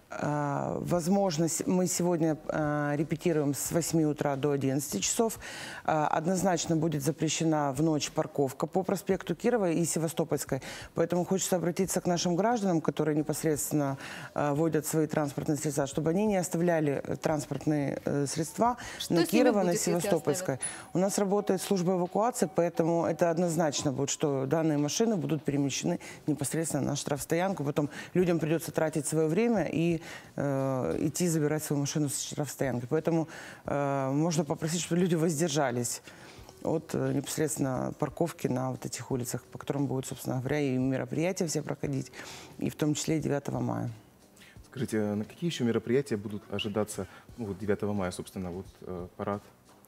Возможно, мы сегодня репетируем с 8 утра до 11 часов. Однозначно будет запрещена в ночь парковка по проспекту Кирова и Севастопольской. Поэтому хочется обратиться к нашим гражданам, которые непосредственно водят свои транспортные средства, чтобы они не оставляли транспортные средства на Кирова, на Севастопольской. У нас работает служба эвакуации, поэтому это однозначно будет, что данные машины будут перемещены непосредственно на штрафстоянку. Потом людям придется тратить свое время и идти забирать свою машину с штрафстоянки. Поэтому можно попросить, чтобы люди воздержались от непосредственно парковки на вот этих улицах, по которым будут, собственно говоря, и мероприятия все проходить, и в том числе и 9 мая. Скажите, на какие еще мероприятия будут ожидаться 9 мая, собственно, парад?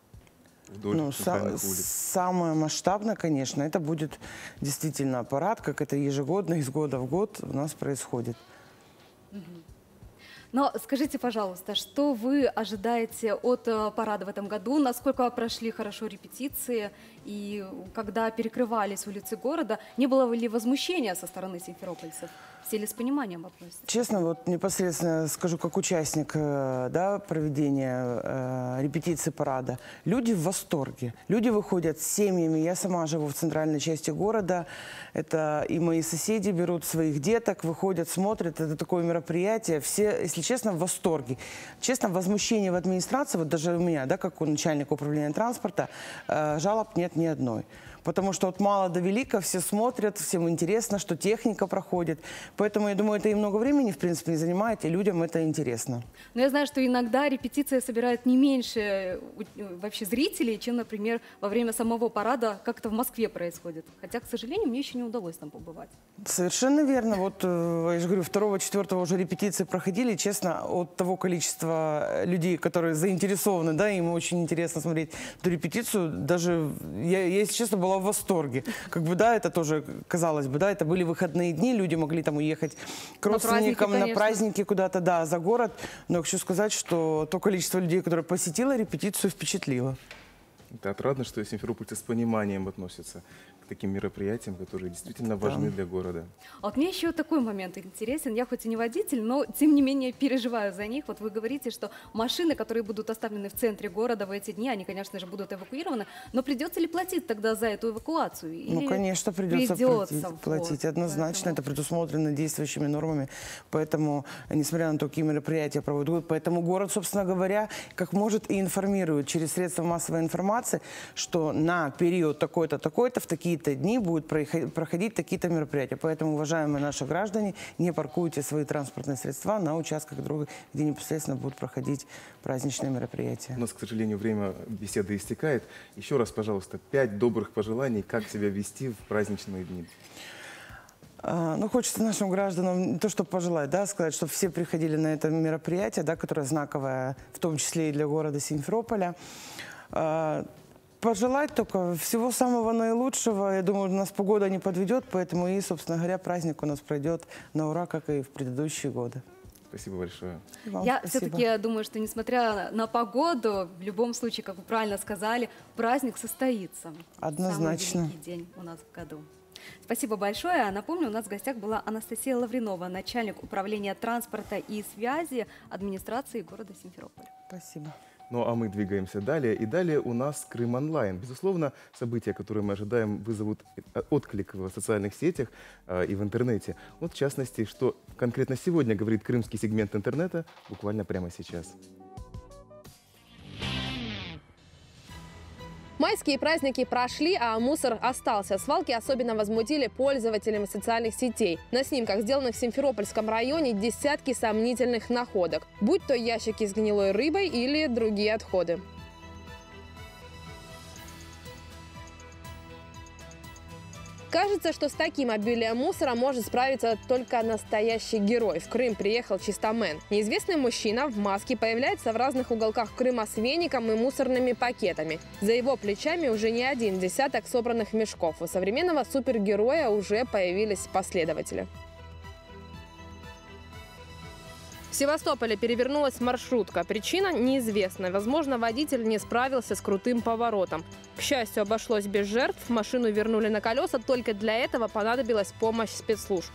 Самое масштабное, конечно, это будет действительно парад, как это ежегодно, из года в год у нас происходит. Но скажите, пожалуйста, что вы ожидаете от парада в этом году? Насколько прошли хорошо репетиции? И когда перекрывались улицы города, не было ли возмущения со стороны симферопольцев? Все ли с пониманием относятся? Честно, вот непосредственно скажу, как участник проведения репетиции парада. Люди в восторге. Люди выходят с семьями. Я сама живу в центральной части города. Это и мои соседи берут своих деток, выходят, смотрят. Это такое мероприятие. Все, если честно, в восторге. Честно, возмущение в администрации, вот даже у меня, да, как у начальника управления транспорта, жалоб нет ни одной. Потому что от мала до велика все смотрят, всем интересно, что техника проходит. Поэтому, я думаю, это и много времени, в принципе, не занимает, и людям это интересно. Но я знаю, что иногда репетиция собирает не меньше вообще зрителей, чем, например, во время самого парада, как это в Москве происходит. Хотя, к сожалению, мне еще не удалось там побывать. Совершенно верно. Вот, я же говорю, 2-4 уже репетиции проходили. Честно, от того количества людей, которые заинтересованы, да, им очень интересно смотреть эту репетицию, даже я, если честно, была в восторге. Как бы, да, это тоже, казалось бы, да, это были выходные дни, люди могли там уехать к родственникам на праздники куда-то, да, за город. Но хочу сказать, что то количество людей, которое посетило репетицию, впечатлило. Это отрадно, что симферопольцы с пониманием относятся к таким мероприятиям, которые действительно важны для города. А вот мне еще такой момент интересен. Я хоть и не водитель, но тем не менее переживаю за них. Вот вы говорите, что машины, которые будут оставлены в центре города в эти дни, они, конечно же, будут эвакуированы. Но придется ли платить тогда за эту эвакуацию? Или ну, конечно, придется платить. Однозначно, это предусмотрено действующими нормами. Поэтому, несмотря на то, какие мероприятия проводят, поэтому город, собственно говоря, как может и информирует через средства массовой информации, что на период такой-то, такой-то, в такие-то дни будут проходить такие-то мероприятия. Поэтому, уважаемые наши граждане, не паркуйте свои транспортные средства на участках дороги, где непосредственно будут проходить праздничные мероприятия. У нас, к сожалению, время беседы истекает. Еще раз, пожалуйста, 5 добрых пожеланий, как себя вести в праздничные дни. Ну, хочется нашим гражданам не то, что пожелать, да, сказать, чтобы все приходили на это мероприятие, да, которое знаковое, в том числе и для города Симферополя. Пожелать только всего самого наилучшего. Я думаю, у нас погода не подведет, поэтому и, собственно говоря, праздник у нас пройдет на ура, как и в предыдущие годы. Спасибо большое. Я все-таки думаю, что несмотря на погоду, в любом случае, как вы правильно сказали, праздник состоится. Однозначно. Самый великий день у нас в году. Спасибо большое. Напомню, у нас в гостях была Анастасия Лавринова, начальник управления транспорта и связи администрации города Симферополя. Спасибо. Ну а мы двигаемся далее. И далее у нас Крым онлайн. Безусловно, события, которые мы ожидаем, вызовут отклик в социальных сетях и в интернете. Вот в частности, что конкретно сегодня говорит крымский сегмент интернета, буквально прямо сейчас. Майские праздники прошли, а мусор остался. Свалки особенно возмутили пользователями социальных сетей. На снимках, сделанных в Симферопольском районе, десятки сомнительных находок. Будь то ящики с гнилой рыбой или другие отходы. Кажется, что с таким обилием мусора может справиться только настоящий герой. В Крым приехал чистомен. Неизвестный мужчина в маске появляется в разных уголках Крыма с веником и мусорными пакетами. За его плечами уже не один десяток собранных мешков. У современного супергероя уже появились последователи. В Севастополе перевернулась маршрутка. Причина неизвестна. Возможно, водитель не справился с крутым поворотом. К счастью, обошлось без жертв. Машину вернули на колеса. Только для этого понадобилась помощь спецслужб.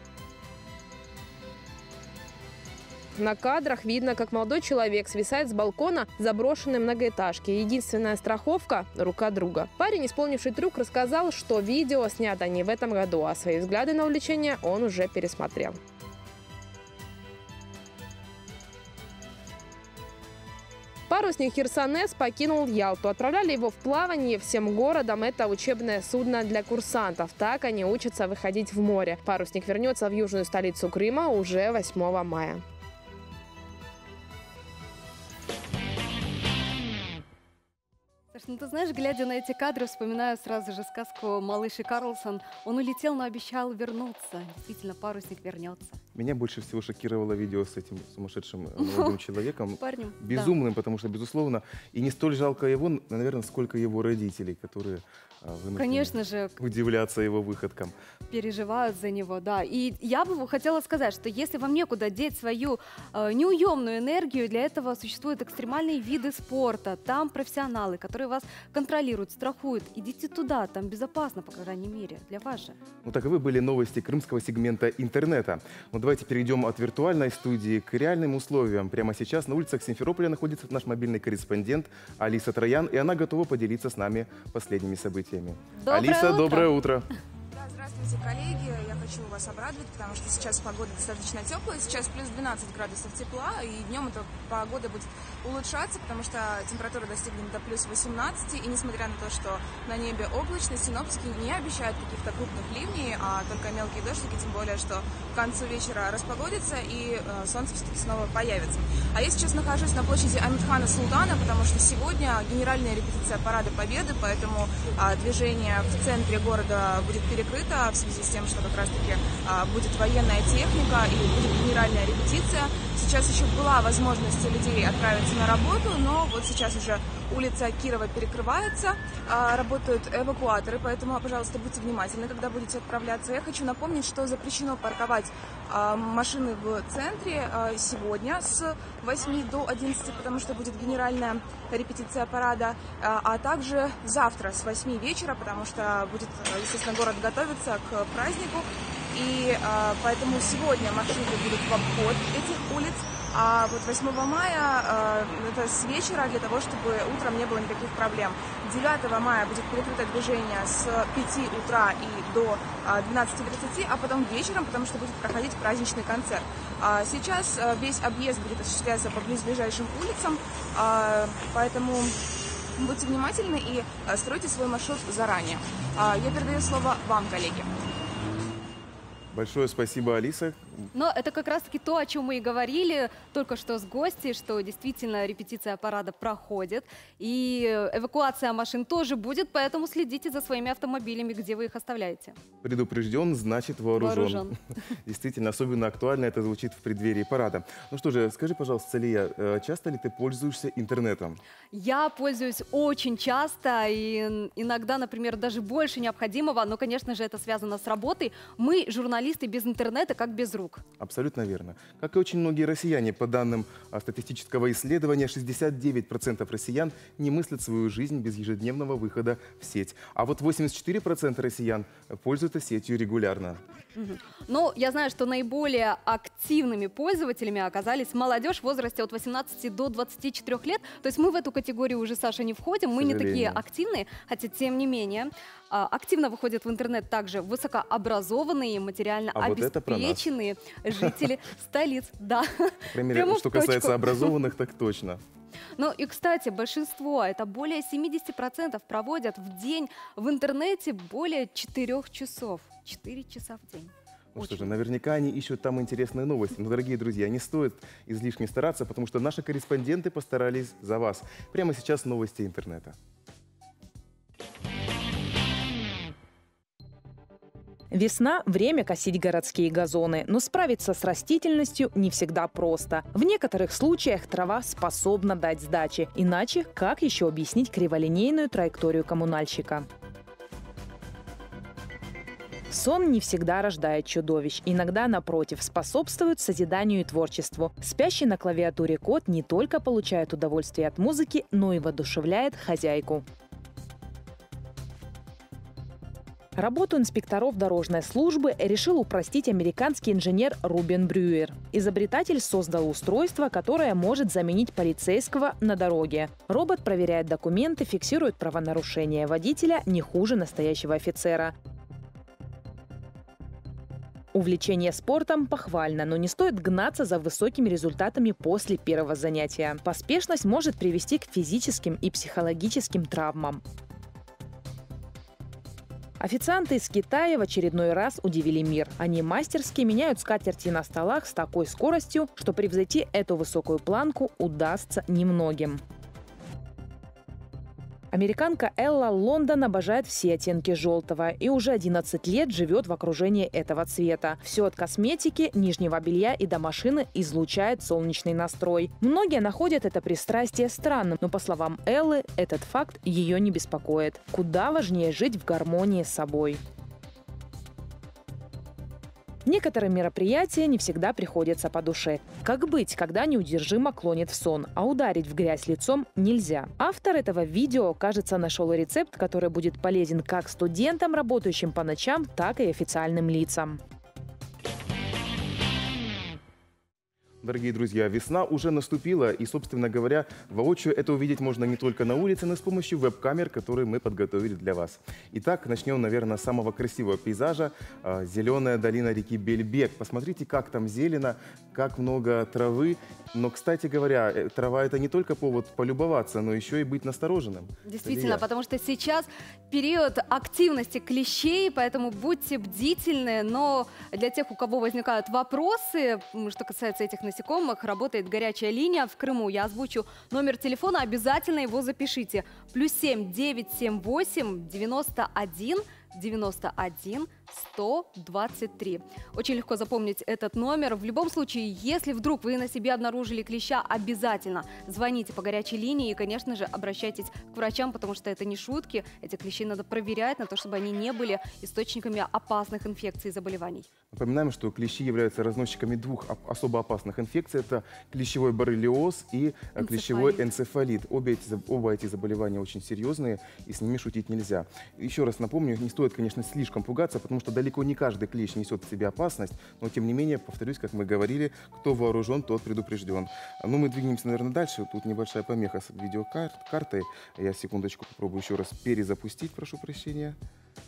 На кадрах видно, как молодой человек свисает с балкона заброшенной многоэтажки. Единственная страховка – рука друга. Парень, исполнивший трюк, рассказал, что видео снято не в этом году, а свои взгляды на увлечение он уже пересмотрел. Парусник «Херсонес» покинул Ялту. Отправляли его в плавание всем городом. Это учебное судно для курсантов. Так они учатся выходить в море. Парусник вернется в южную столицу Крыма уже 8 мая. Саш, ну ты знаешь, глядя на эти кадры, вспоминаю сразу же сказку «Малыш и Карлсон». Он улетел, но обещал вернуться. Действительно, парусник вернется. Меня больше всего шокировало видео с этим сумасшедшим молодым человеком. Парнем. Безумным, потому что, безусловно, и не столь жалко его, наверное, сколько его родителей, которые вынуждены, конечно же, удивляться его выходкам. Переживают за него, да. И я бы хотела сказать, что если вам некуда деть свою неуемную энергию, для этого существуют экстремальные виды спорта. Там профессионалы, которые вас контролируют, страхуют. Идите туда, там безопасно, по крайней мере, для вас же. Ну, таковы были новости крымского сегмента интернета. Ну, давайте перейдем от виртуальной студии к реальным условиям. Прямо сейчас на улицах Симферополя находится наш мобильный корреспондент Алиса Троян, и она готова поделиться с нами последними событиями. Алиса, доброе утро. Здравствуйте, коллеги. Я хочу вас обрадовать, потому что сейчас погода достаточно теплая. Сейчас плюс 12 градусов тепла, и днем эта погода будет улучшаться, потому что температура достигнет до плюс 18. И несмотря на то, что на небе облачно, синоптики не обещают каких-то крупных ливней, а только мелкие дождики, тем более, что к концу вечера распогодится и солнце все-таки снова появится. А я сейчас нахожусь на площади Амитхана Султана, потому что сегодня генеральная репетиция Парада Победы, поэтому движение в центре города будет перекрыто в связи с тем, что как раз-таки будет военная техника и будет генеральная репетиция. Сейчас еще была возможность у людей отправиться на работу, но вот сейчас уже улица Кирова перекрывается, работают эвакуаторы, поэтому, пожалуйста, будьте внимательны, когда будете отправляться. Я хочу напомнить, что запрещено парковать машины в центре сегодня с 8 до 11, потому что будет генеральная репетиция парада, а также завтра с 8 вечера, потому что будет, естественно, город готовиться к празднику, и поэтому сегодня маршруты будут в обход этих улиц, а вот 8 мая это с вечера, для того, чтобы утром не было никаких проблем. 9 мая будет перекрыто движение с 5 утра и до 12:30, а потом вечером, потому что будет проходить праздничный концерт. Сейчас весь объезд будет осуществляться по близлежащим улицам, поэтому будьте внимательны и стройте свой маршрут заранее. Я передаю слово вам, коллеги. Большое спасибо, Алиса. Но это как раз-таки то, о чем мы и говорили только что с гостей, что действительно репетиция парада проходит, и эвакуация машин тоже будет, поэтому следите за своими автомобилями, где вы их оставляете. Предупрежден, значит вооружен. Действительно, особенно актуально это звучит в преддверии парада. Ну что же, скажи, пожалуйста, Салия, часто ли ты пользуешься интернетом? Я пользуюсь очень часто, и иногда, например, даже больше необходимого, но, конечно же, это связано с работой. Мы, журналисты, без интернета, как без рук. Абсолютно верно. Как и очень многие россияне, по данным статистического исследования, 69% россиян не мыслят свою жизнь без ежедневного выхода в сеть. А вот 84% россиян пользуются сетью регулярно. Ну, я знаю, что наиболее активными пользователями оказались молодежь в возрасте от 18 до 24 лет. То есть мы в эту категорию уже, Саша, не входим. Мы не такие активные, хотя тем не менее. Активно выходят в интернет также высокообразованные, материально обеспеченные жители столиц. Да. Примерно, что касается образованных, так точно. Ну и, кстати, большинство, это более 70%, проводят в день в интернете более 4 часов. 4 часа в день. Ну что же, наверняка они ищут там интересные новости. Но, дорогие друзья, не стоит излишне стараться, потому что наши корреспонденты постарались за вас. Прямо сейчас новости интернета. Весна – время косить городские газоны, но справиться с растительностью не всегда просто. В некоторых случаях трава способна дать сдачи. Иначе как еще объяснить криволинейную траекторию коммунальщика? Сон не всегда рождает чудовищ. Иногда, напротив, способствует созиданию и творчеству. Спящий на клавиатуре кот не только получает удовольствие от музыки, но и воодушевляет хозяйку. Работу инспекторов дорожной службы решил упростить американский инженер Рубен Брюер. Изобретатель создал устройство, которое может заменить полицейского на дороге. Робот проверяет документы, фиксирует правонарушения водителя не хуже настоящего офицера. Увлечение спортом похвально, но не стоит гнаться за высокими результатами после первого занятия. Поспешность может привести к физическим и психологическим травмам. Официанты из Китая в очередной раз удивили мир. Они мастерски меняют скатерти на столах с такой скоростью, что превзойти эту высокую планку удастся немногим. Американка Элла Лондон обожает все оттенки желтого и уже 11 лет живет в окружении этого цвета. Все от косметики, нижнего белья и до машины излучает солнечный настрой. Многие находят это пристрастие странным, но, по словам Эллы, этот факт ее не беспокоит. Куда важнее жить в гармонии с собой. Некоторые мероприятия не всегда приходятся по душе. Как быть, когда неудержимо клонит в сон, а ударить в грязь лицом нельзя? Автор этого видео, кажется, нашел рецепт, который будет полезен как студентам, работающим по ночам, так и официальным лицам. Дорогие друзья, весна уже наступила, и, собственно говоря, воочию это увидеть можно не только на улице, но и с помощью веб-камер, которые мы подготовили для вас. Итак, начнем, наверное, с самого красивого пейзажа – зеленая долина реки Бельбек. Посмотрите, как там зелено, как много травы. Но, кстати говоря, трава – это не только повод полюбоваться, но еще и быть настороженным. Действительно, потому что сейчас период активности клещей, поэтому будьте бдительны. Но для тех, у кого возникают вопросы, что касается этих насекомых, работает горячая линия в Крыму. Я озвучу номер телефона, обязательно его запишите. +7 978 91 91 123. Очень легко запомнить этот номер. В любом случае, если вдруг вы на себе обнаружили клеща, обязательно звоните по горячей линии и, конечно же, обращайтесь к врачам, потому что это не шутки. Эти клещи надо проверять на то, чтобы они не были источниками опасных инфекций и заболеваний. Напоминаем, что клещи являются разносчиками двух особо опасных инфекций. Это клещевой боррелиоз и клещевой энцефалит. Оба эти заболевания очень серьезные, и с ними шутить нельзя. Еще раз напомню, не стоит, конечно, слишком пугаться, потому что далеко не каждый клещ несет в себе опасность, но, тем не менее, повторюсь, как мы говорили, кто вооружен, тот предупрежден. Ну, мы двинемся, наверное, дальше. Тут небольшая помеха с видеокартой. Я секундочку попробую еще раз перезапустить, прошу прощения.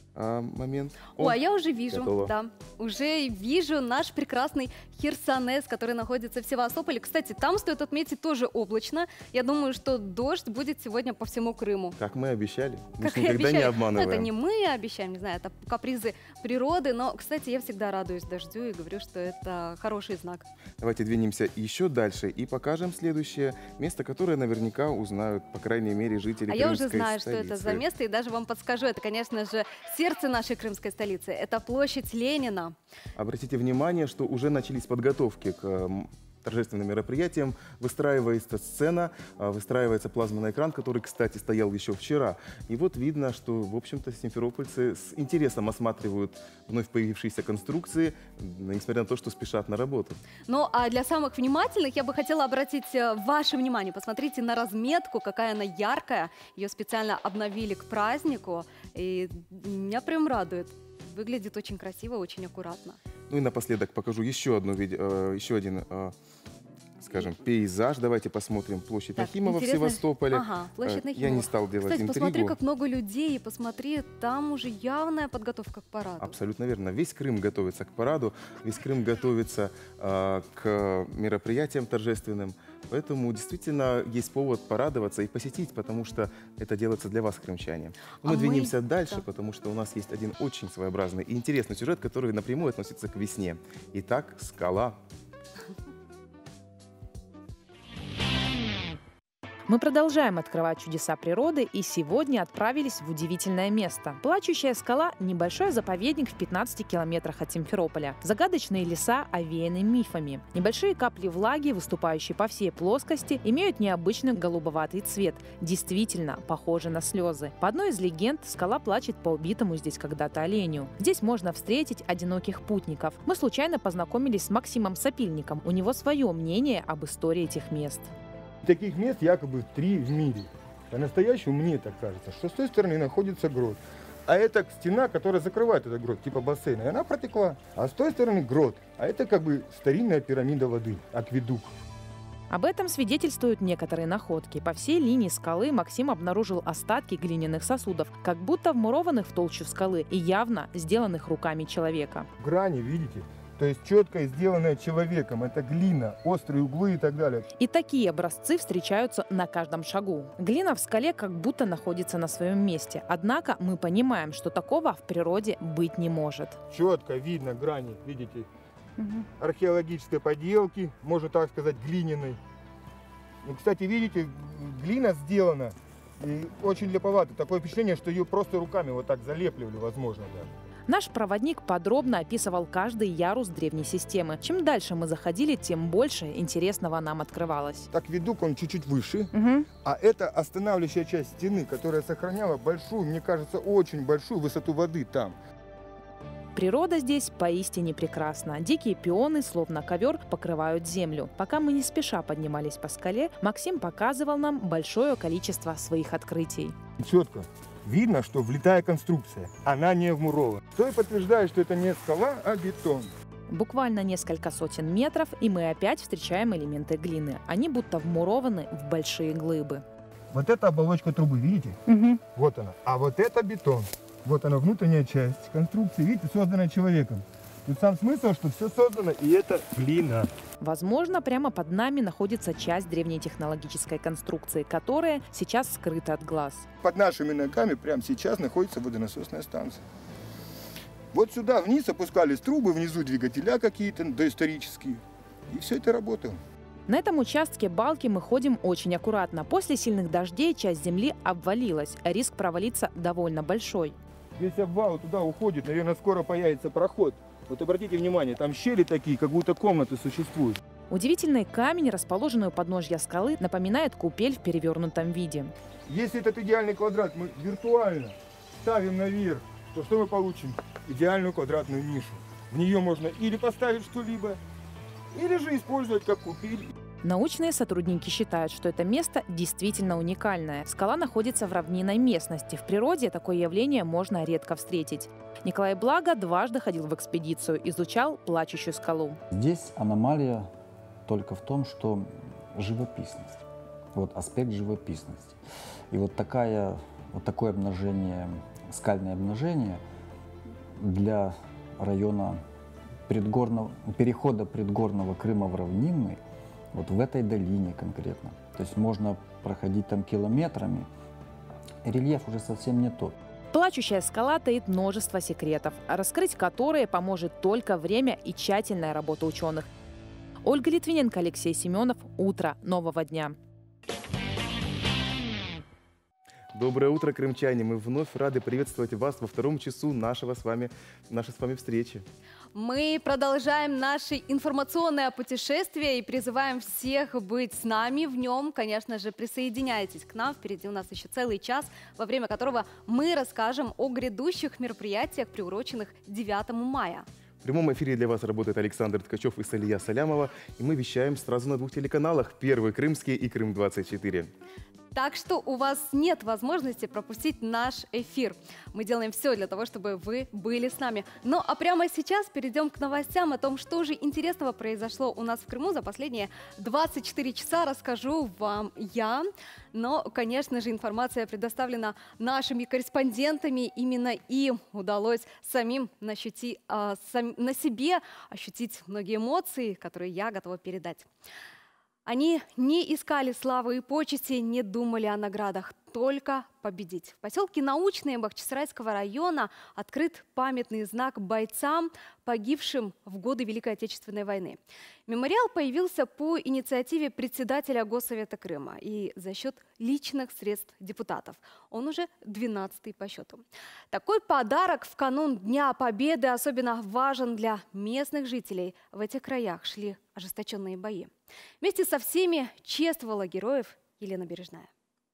Момент. О, я уже вижу, готово. да, уже вижу наш прекрасный Херсонес, который находится в Севастополе. Кстати, там, стоит отметить, тоже облачно. Я думаю, что дождь будет сегодня по всему Крыму. Как мы обещали. Мы Как никогда не обманываем. Это не мы обещаем, не знаю, это капризы природы. Но, кстати, я всегда радуюсь дождю и говорю, что это хороший знак. Давайте двинемся еще дальше и покажем следующее место, которое наверняка узнают, по крайней мере, жители Крымской я уже знаю, столицы. что это за место, и даже вам подскажу. Это, конечно же, сердце нашей крымской столицы. Это площадь Ленина. Обратите внимание, что уже начались подготовки к торжественным мероприятиям. Выстраивается сцена, выстраивается плазменный экран, который, кстати, стоял еще вчера. И вот видно, что, в общем-то, симферопольцы с интересом осматривают вновь появившиеся конструкции, несмотря на то, что спешат на работу. Ну, а для самых внимательных я бы хотела обратить ваше внимание. Посмотрите на разметку, какая она яркая. Ее специально обновили к празднику. И меня прям радует. Выглядит очень красиво, очень аккуратно. Ну и напоследок покажу еще один, скажем, пейзаж. Давайте посмотрим площадь Нахимова в Севастополе. Ага, площадь Нахимова. Я не стал делать Кстати, интригу. посмотри, как много людей, и посмотри, там уже явная подготовка к параду. Абсолютно верно. Весь Крым готовится к параду, весь Крым готовится к мероприятиям торжественным. Поэтому действительно есть повод порадоваться и посетить, потому что это делается для вас, крымчане. Мы двинемся дальше, потому что у нас есть один очень своеобразный и интересный сюжет, который напрямую относится к весне. Итак, скала. Мы продолжаем открывать чудеса природы и сегодня отправились в удивительное место. Плачущая скала – небольшой заповедник в 15 километрах от Симферополя. Загадочные леса овеяны мифами. Небольшие капли влаги, выступающие по всей плоскости, имеют необычный голубоватый цвет. Действительно, похожи на слезы. По одной из легенд, скала плачет по убитому здесь когда-то оленю. Здесь можно встретить одиноких путников. Мы случайно познакомились с Максимом Сапильником. У него свое мнение об истории этих мест. Таких мест якобы 3 в мире. По-настоящему мне так кажется, что с той стороны находится грот. А это стена, которая закрывает этот грот, типа бассейна, и она протекла. А с той стороны грот. А это как бы старинная пирамида воды, акведук. Об этом свидетельствуют некоторые находки. По всей линии скалы Максим обнаружил остатки глиняных сосудов, как будто вмурованных в толщу скалы и явно сделанных руками человека. Грани, видите? То есть четко сделанное человеком. Это глина, острые углы и так далее. И такие образцы встречаются на каждом шагу. Глина в скале как будто находится на своем месте. Однако мы понимаем, что такого в природе быть не может. Четко видно грани, видите? Археологической поделки, можно так сказать, глиняной. Ну, кстати, видите, глина сделана И очень леповато. Такое впечатление, что ее просто руками вот так залепливали, возможно, да. Наш проводник подробно описывал каждый ярус древней системы. Чем дальше мы заходили, тем больше интересного нам открывалось. Так, видук он чуть-чуть выше, а это останавливающая часть стены, которая сохраняла большую, мне кажется, очень большую высоту воды там. Природа здесь поистине прекрасна. Дикие пионы, словно ковер, покрывают землю. Пока мы не спеша поднимались по скале, Максим показывал нам большое количество своих открытий. Четко видно, что влитая конструкция, она не вмурована. Что и подтверждает, что это не скала, а бетон. Буквально несколько сотен метров, и мы опять встречаем элементы глины. Они будто вмурованы в большие глыбы. Вот это оболочка трубы, видите? Вот она. А вот это бетон. Вот она, внутренняя часть конструкции, видите, созданная человеком. Тут сам смысл, что все создано, и это глина. Возможно, прямо под нами находится часть древней технологической конструкции, которая сейчас скрыта от глаз. Под нашими ногами прямо сейчас находится водонасосная станция. Вот сюда вниз опускались трубы, внизу двигателя какие-то доисторические. И все это работало. На этом участке балки мы ходим очень аккуратно. После сильных дождей часть земли обвалилась, а риск провалиться довольно большой. Весь обвал туда уходит, наверное, скоро появится проход. Вот обратите внимание, там щели такие, как будто комнаты существуют. Удивительный камень, расположенный у подножья скалы, напоминает купель в перевернутом виде. Если этот идеальный квадрат мы виртуально ставим наверх, то что мы получим? Идеальную квадратную нишу. В нее можно или поставить что-либо, или же использовать как купель. Научные сотрудники считают, что это место действительно уникальное. Скала находится в равнинной местности. В природе такое явление можно редко встретить. Николай Благо дважды ходил в экспедицию, изучал плачущую скалу. Здесь аномалия только в том, что живописность. Вот аспект живописности. И вот такое обнажение, скальное обнажение для района перехода предгорного Крыма в равнинный, вот в этой долине конкретно. То есть можно проходить там километрами, рельеф уже совсем не тот. Плачущая скала таит множество секретов, раскрыть которые поможет только время и тщательная работа ученых. Ольга Литвиненко, Алексей Семенов. Утро нового дня. Доброе утро, крымчане! Мы вновь рады приветствовать вас во втором часу нашей с вами встречи. Мы продолжаем наше информационное путешествие и призываем всех быть с нами в нем. Конечно же, присоединяйтесь к нам. Впереди у нас еще целый час, во время которого мы расскажем о грядущих мероприятиях, приуроченных 9 мая. В прямом эфире для вас работает Александр Ткачев и Салия Салямова. И мы вещаем сразу на двух телеканалах. Первый Крымский и Крым-24. Так что у вас нет возможности пропустить наш эфир. Мы делаем все для того, чтобы вы были с нами. Ну а прямо сейчас перейдем к новостям о том, что же интересного произошло у нас в Крыму за последние 24 часа. Расскажу вам я. Но, конечно же, информация предоставлена нашими корреспондентами. Именно им удалось самим на себе ощутить многие эмоции, которые я готова передать. Они не искали славы и почести, не думали о наградах, только победить. В поселке Научные Бахчисарайского района открыт памятный знак бойцам, погибшим в годы Великой Отечественной войны. Мемориал появился по инициативе председателя Госсовета Крыма и за счет личных средств депутатов. Он уже 12-й по счету. Такой подарок в канун Дня Победы особенно важен для местных жителей. В этих краях шли ожесточенные бои. Вместе со всеми чествовала героев Елена Бережная.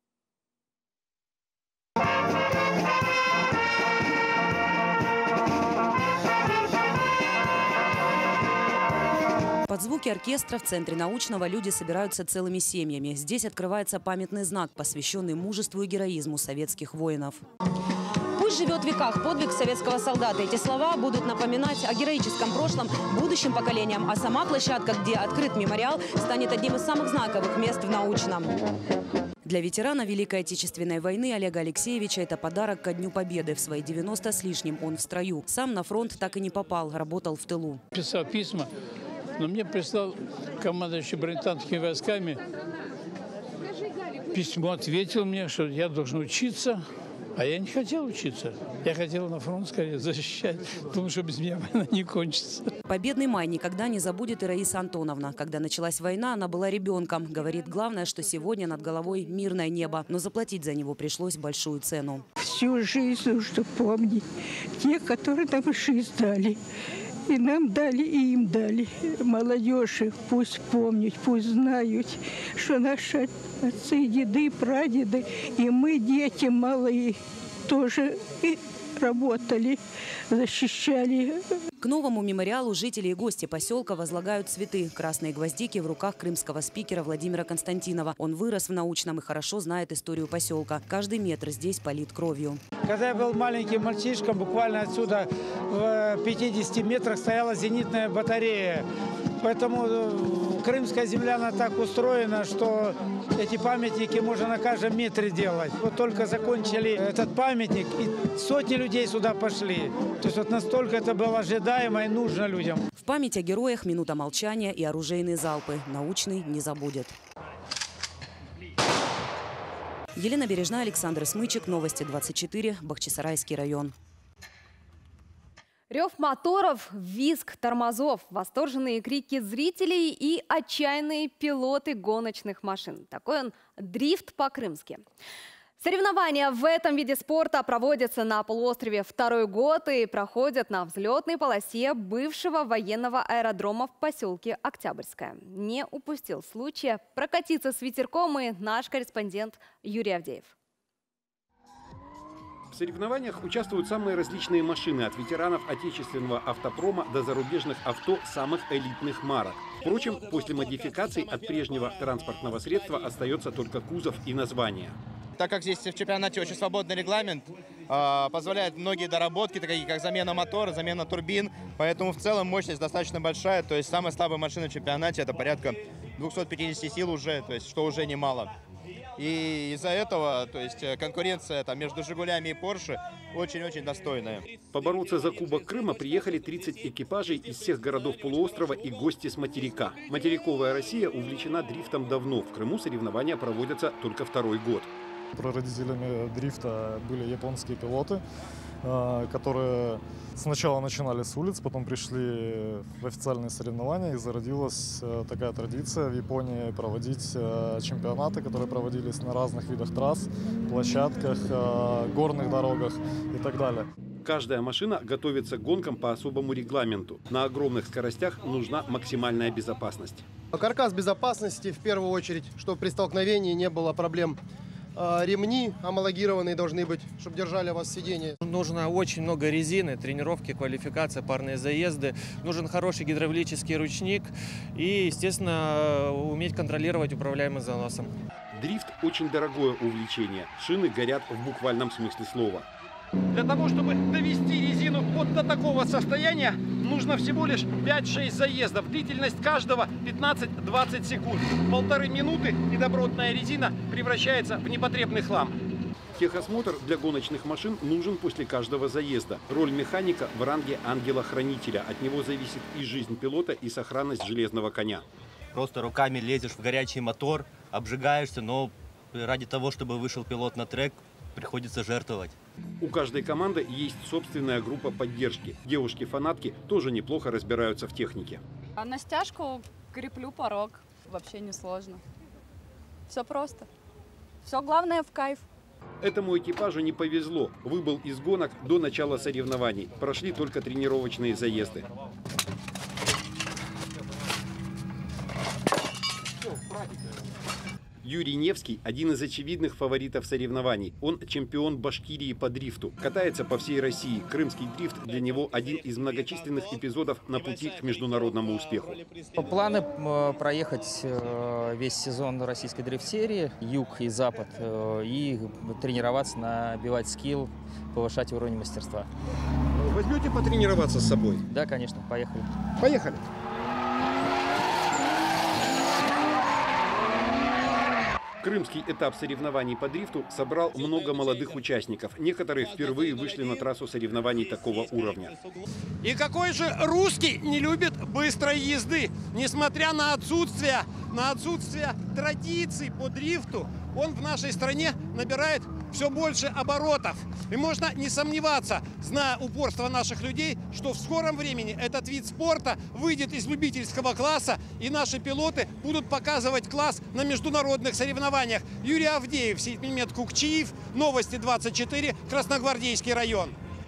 Под звуки оркестра в центре Научного люди собираются целыми семьями. Здесь открывается памятный знак, посвященный мужеству и героизму советских воинов. Пусть живет в веках подвиг советского солдата. Эти слова будут напоминать о героическом прошлом будущим поколениям. А сама площадка, где открыт мемориал, станет одним из самых знаковых мест в Научном. Для ветерана Великой Отечественной войны Олега Алексеевича это подарок ко Дню Победы. В свои 90 с лишним он в строю. Сам на фронт так и не попал, работал в тылу. Писал письма, но мне прислал командующий бронетанковыми войсками письмо, ответил мне, что я должен учиться А я не хотел учиться. Я хотел на фронт скорее защищать, потому что без меня война не кончится. Победный май никогда не забудет и Раиса Антоновна. Когда началась война, она была ребенком. Говорит, главное, что сегодня над головой мирное небо. Но заплатить за него пришлось большую цену. Всю жизнь нужно помнить тех, которые нам жизнь дали. И нам дали, и им дали. Молодежи пусть помнят, пусть знают, что наши отцы, деды, прадеды, и мы, дети малые, тоже работали, защищали. К новому мемориалу жители и гости поселка возлагают цветы. Красные гвоздики в руках крымского спикера Владимира Константинова. Он вырос в Научном и хорошо знает историю поселка. Каждый метр здесь полит кровью. Когда я был маленьким мальчишком, буквально отсюда в 50 метрах стояла зенитная батарея. Поэтому крымская земля, она так устроена, что эти памятники можно на каждом метре делать. Вот только закончили этот памятник, и сотни людей сюда пошли. То есть вот настолько это было ожидаемо и нужно людям. В память о героях минута молчания и оружейные залпы. Научный не забудет. Елена Бережная, Александр Смычек. Новости 24. Бахчисарайский район. Рев моторов, визг тормозов, восторженные крики зрителей и отчаянные пилоты гоночных машин. Такой он дрифт по-крымски. Соревнования в этом виде спорта проводятся на полуострове второй год и проходят на взлетной полосе бывшего военного аэродрома в поселке Октябрьское. Не упустил случая прокатиться с ветерком и наш корреспондент Юрий Авдеев. В соревнованиях участвуют самые различные машины, от ветеранов отечественного автопрома до зарубежных авто самых элитных марок. Впрочем, после модификаций от прежнего транспортного средства остается только кузов и название. Так как здесь в чемпионате очень свободный регламент, позволяет многие доработки, такие как замена мотора, замена турбин, поэтому в целом мощность достаточно большая, то есть самая слабая машина в чемпионате это порядка 250 сил уже, то есть что уже немало. И из-за этого, то есть конкуренция там между «Жигулями» и «Порше» очень-очень достойная. Побороться за Кубок Крыма приехали 30 экипажей из всех городов полуострова и гости с материка. Материковая Россия увлечена дрифтом давно. В Крыму соревнования проводятся только второй год. Прародителями дрифта были японские пилоты, которые сначала начинали с улиц, потом пришли в официальные соревнования, и зародилась такая традиция в Японии проводить чемпионаты, которые проводились на разных видах трасс, площадках, горных дорогах и так далее. Каждая машина готовится к гонкам по особому регламенту. На огромных скоростях нужна максимальная безопасность. Каркас безопасности в первую очередь, чтобы при столкновении не было проблем. Ремни гомологированные должны быть, чтобы держали вас сиденье. Нужно очень много резины, тренировки, квалификация, парные заезды. Нужен хороший гидравлический ручник и, естественно, уметь контролировать управляемый заносом. Дрифт – очень дорогое увлечение. Шины горят в буквальном смысле слова. Для того, чтобы довести резину вот до такого состояния, нужно всего лишь 5-6 заездов. Длительность каждого 15-20 секунд. 1,5 минуты и добротная резина превращается в непотребный хлам. Техосмотр для гоночных машин нужен после каждого заезда. Роль механика в ранге ангела-хранителя. От него зависит и жизнь пилота, и сохранность железного коня. Просто руками лезешь в горячий мотор, обжигаешься, но ради того, чтобы вышел пилот на трек, приходится жертвовать. У каждой команды есть собственная группа поддержки. Девушки-фанатки тоже неплохо разбираются в технике. А на стяжку креплю порог. Вообще не сложно. Все просто. Все главное в кайф. Этому экипажу не повезло. Выбыл из гонок до начала соревнований. Прошли только тренировочные заезды. Юрий Невский – один из очевидных фаворитов соревнований. Он чемпион Башкирии по дрифту. Катается по всей России. Крымский дрифт для него один из многочисленных эпизодов на пути к международному успеху. Планы проехать весь сезон российской дрифт-серии, юг и запад, и тренироваться, набивать скилл, повышать уровень мастерства. Возьмете потренироваться с собой? Да, конечно, поехали. Поехали. Крымский этап соревнований по дрифту собрал много молодых участников. Некоторые впервые вышли на трассу соревнований такого уровня. И какой же русский не любит быстрой езды? Несмотря на отсутствие традиций по дрифту, он в нашей стране набирает все больше оборотов. И можно не сомневаться, зная упорство наших людей, что в скором времени этот вид спорта выйдет из любительского класса, и наши пилоты будут показывать класс на международных соревнованиях. Юрий Авдеев, Сейтмемет Кукчиев, Новости 24, Красногвардейский район.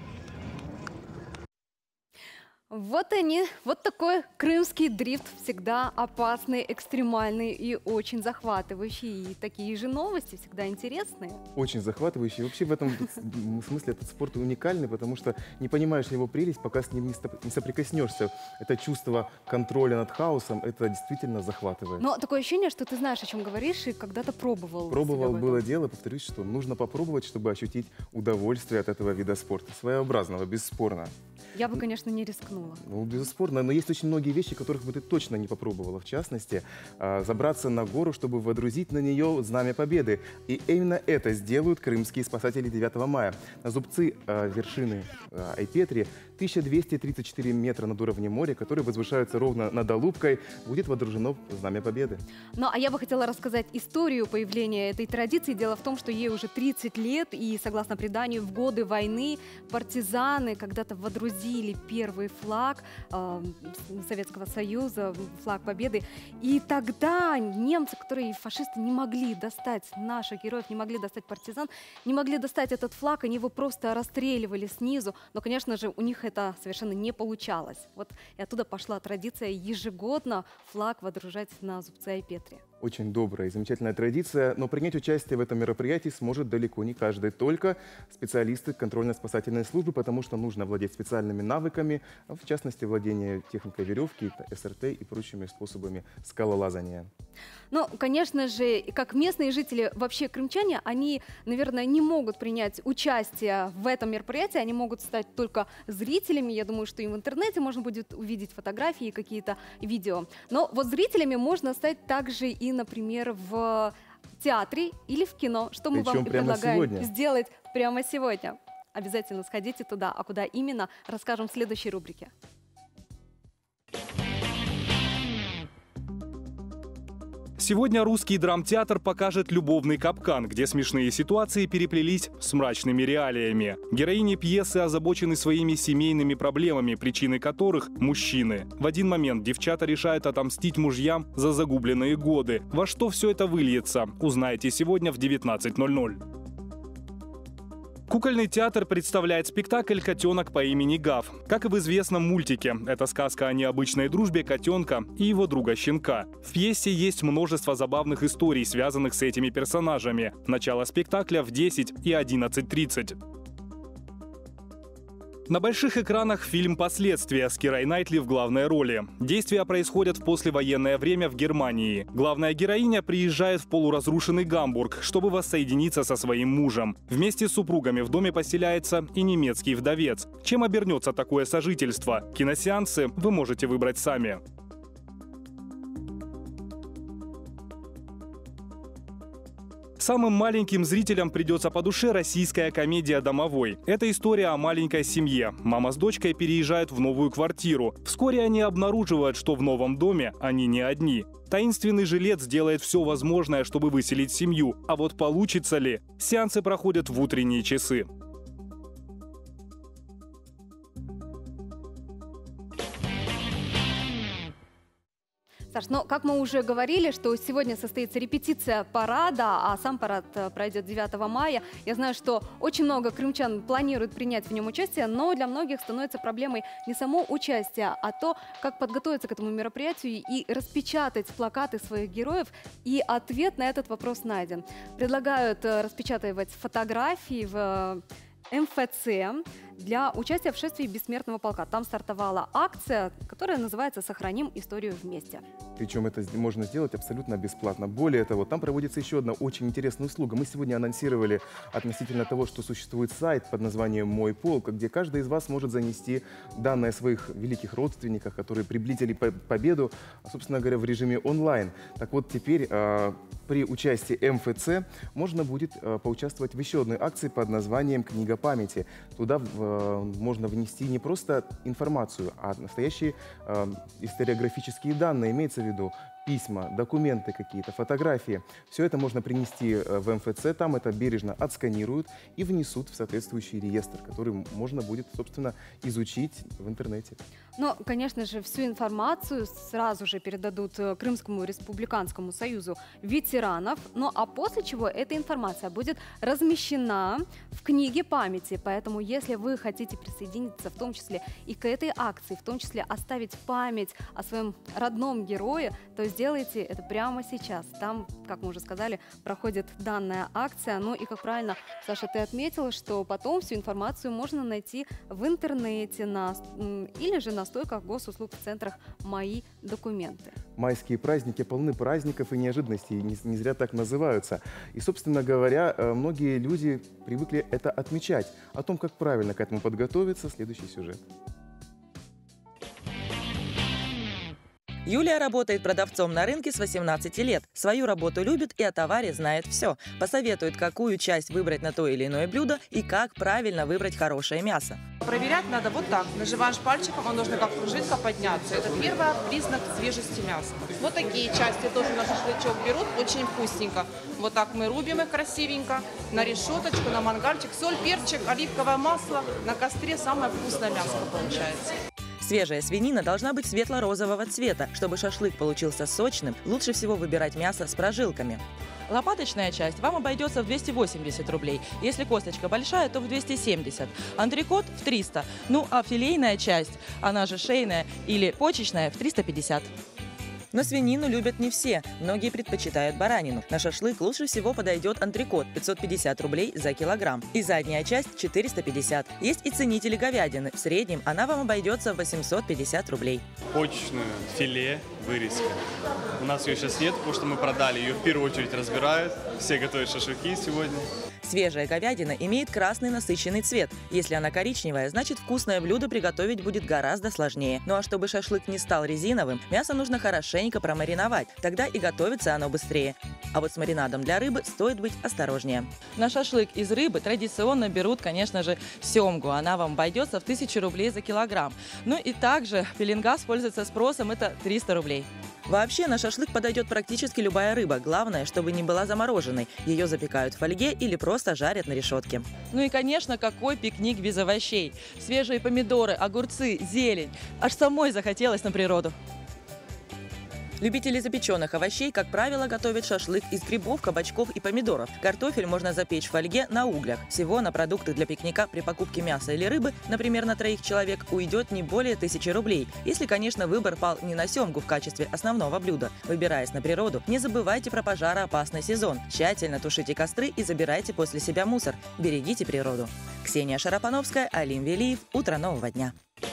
Вот они, вот такой крымский дрифт, всегда опасный, экстремальный и очень захватывающий. И такие же новости всегда интересные. Очень захватывающий. Вообще в этом смысле этот спорт уникальный, потому что не понимаешь его прелесть, пока с ним не соприкоснешься. Это чувство контроля над хаосом, это действительно захватывает. Но такое ощущение, что ты знаешь, о чем говоришь, и когда-то пробовал. Пробовал, было дело, повторюсь, что нужно попробовать, чтобы ощутить удовольствие от этого вида спорта. Своеобразного, бесспорно. Я бы, конечно, не рискнула. Ну, безусловно, но есть очень многие вещи, которых бы ты точно не попробовала. В частности, забраться на гору, чтобы водрузить на нее Знамя Победы. И именно это сделают крымские спасатели 9 мая. На зубцы вершины Айпетри 1234 метра над уровнем моря, которые возвышаются ровно над Алупкой, будет водружено Знамя Победы. Ну, а я бы хотела рассказать историю появления этой традиции. Дело в том, что ей уже 30 лет, и, согласно преданию, в годы войны партизаны когда-то водрузили первый флаг Советского Союза, флаг Победы. И тогда немцы, которые фашисты не могли достать, наших героев не могли достать партизан, не могли достать этот флаг, они его просто расстреливали снизу. Но, конечно же, у них это совершенно не получалось. Вот и оттуда пошла традиция ежегодно флаг водружать на зубцы Айпетри. Очень добрая и замечательная традиция, но принять участие в этом мероприятии сможет далеко не каждый, только специалисты контрольно-спасательной службы, потому что нужно владеть специальными навыками, в частности, владение техникой веревки, СРТ и прочими способами скалолазания. Ну, конечно же, как местные жители, вообще крымчане, они, наверное, не могут принять участие в этом мероприятии, они могут стать только зрителями. Я думаю, что им в интернете можно будет увидеть фотографии, какие-то видео. Но вот зрителями можно стать также и, например, в театре или в кино, что мы вам и предлагаем сделать прямо сегодня. Обязательно сходите туда, а куда именно, расскажем в следующей рубрике. Сегодня русский драмтеатр покажет «Любовный капкан», где смешные ситуации переплелись с мрачными реалиями. Героини пьесы озабочены своими семейными проблемами, причиной которых – мужчины. В один момент девчата решают отомстить мужьям за загубленные годы. Во что все это выльется, узнаете сегодня в 19:00. Кукольный театр представляет спектакль «Котенок по имени Гав». Как и в известном мультике, это сказка о необычной дружбе котенка и его друга-щенка. В пьесе есть множество забавных историй, связанных с этими персонажами. Начало спектакля в 10 и 11:30. На больших экранах фильм «Последствия» с Кирой Найтли в главной роли. Действия происходят в послевоенное время в Германии. Главная героиня приезжает в полуразрушенный Гамбург, чтобы воссоединиться со своим мужем. Вместе с супругами в доме поселяется и немецкий вдовец. Чем обернется такое сожительство? Киносеансы вы можете выбрать сами. Самым маленьким зрителям придется по душе российская комедия «Домовой». Это история о маленькой семье. Мама с дочкой переезжают в новую квартиру. Вскоре они обнаруживают, что в новом доме они не одни. Таинственный жилец делает все возможное, чтобы выселить семью. А вот получится ли? Сеансы проходят в утренние часы. Саш, ну, как мы уже говорили, что сегодня состоится репетиция парада, а сам парад пройдет 9 мая. Я знаю, что очень много крымчан планируют принять в нем участие, но для многих становится проблемой не само участие, а то, как подготовиться к этому мероприятию и распечатать плакаты своих героев. И ответ на этот вопрос найден. Предлагают распечатывать фотографии в МФЦ для участия в шествии Бессмертного полка. Там стартовала акция, которая называется «Сохраним историю вместе». Причем это можно сделать абсолютно бесплатно. Более того, там проводится еще одна очень интересная услуга. Мы сегодня анонсировали относительно того, что существует сайт под названием «Мой полк», где каждый из вас может занести данные о своих великих родственниках, которые приблизили победу, собственно говоря, в режиме онлайн. Так вот, теперь при участии МФЦ можно будет поучаствовать в еще одной акции под названием «Книга памяти». Туда можно внести не просто информацию, а настоящие историографические данные. Имеется в виду письма, документы какие-то, фотографии. Все это можно принести в МФЦ, там это бережно отсканируют и внесут в соответствующий реестр, который можно будет, собственно, изучить в интернете. Но, конечно же, всю информацию сразу же передадут Крымскому республиканскому союзу ветеранов, ну а после чего эта информация будет размещена в книге памяти. Поэтому, если вы хотите присоединиться в том числе и к этой акции, в том числе оставить память о своем родном герое, то сделайте это прямо сейчас. Там, как мы уже сказали, проходит данная акция. Ну и, как правильно, Саша, ты отметила, что потом всю информацию можно найти в интернете или же на стойках госуслуг в центрах «Мои документы». Майские праздники полны праздников и неожиданностей, не зря так называются. И, собственно говоря, многие люди привыкли это отмечать. О том, как правильно к этому подготовиться, следующий сюжет. Юлия работает продавцом на рынке с 18 лет. Свою работу любит и о товаре знает все. Посоветует, какую часть выбрать на то или иное блюдо и как правильно выбрать хорошее мясо. Проверять надо вот так. Нажимаешь пальчиком, он должен как пружинка подняться. Это первый признак свежести мяса. Вот такие части тоже на шашлычок берут, очень вкусненько. Вот так мы рубим их красивенько, на решеточку, на мангальчик. Соль, перчик, оливковое масло. На костре самое вкусное мясо получается. Свежая свинина должна быть светло-розового цвета. Чтобы шашлык получился сочным, лучше всего выбирать мясо с прожилками. Лопаточная часть вам обойдется в 280 рублей. Если косточка большая, то в 270. Антрекот в 300. Ну а филейная часть, она же шейная или почечная, в 350. Но свинину любят не все. Многие предпочитают баранину. На шашлык лучше всего подойдет антрекот – 550 рублей за килограмм. И задняя часть – 450. Есть и ценители говядины. В среднем она вам обойдется в 850 рублей. Почечную, филе, вырезка. У нас ее сейчас нет, потому что мы продали. Ее в первую очередь разбирают. Все готовят шашлыки сегодня. Свежая говядина имеет красный насыщенный цвет. Если она коричневая, значит вкусное блюдо приготовить будет гораздо сложнее. Ну а чтобы шашлык не стал резиновым, мясо нужно хорошенько промариновать. Тогда и готовится оно быстрее. А вот с маринадом для рыбы стоит быть осторожнее. На шашлык из рыбы традиционно берут, конечно же, семгу. Она вам обойдется в 1000 рублей за килограмм. Ну и также пеленгас пользуется спросом, это 300 рублей. Вообще на шашлык подойдет практически любая рыба. Главное, чтобы не была замороженной. Ее запекают в фольге или просто жарят на решетке. Ну и, конечно, какой пикник без овощей. Свежие помидоры, огурцы, зелень. Аж самой захотелось на природу. Любители запеченных овощей, как правило, готовят шашлык из грибов, кабачков и помидоров. Картофель можно запечь в фольге на углях. Всего на продукты для пикника при покупке мяса или рыбы, например, на 3 человек, уйдет не более 1000 рублей. Если, конечно, выбор пал не на семгу в качестве основного блюда. Выбираясь на природу, не забывайте про пожароопасный сезон. Тщательно тушите костры и забирайте после себя мусор. Берегите природу. Ксения Шарапановская, Алим Велиев. Утро нового дня.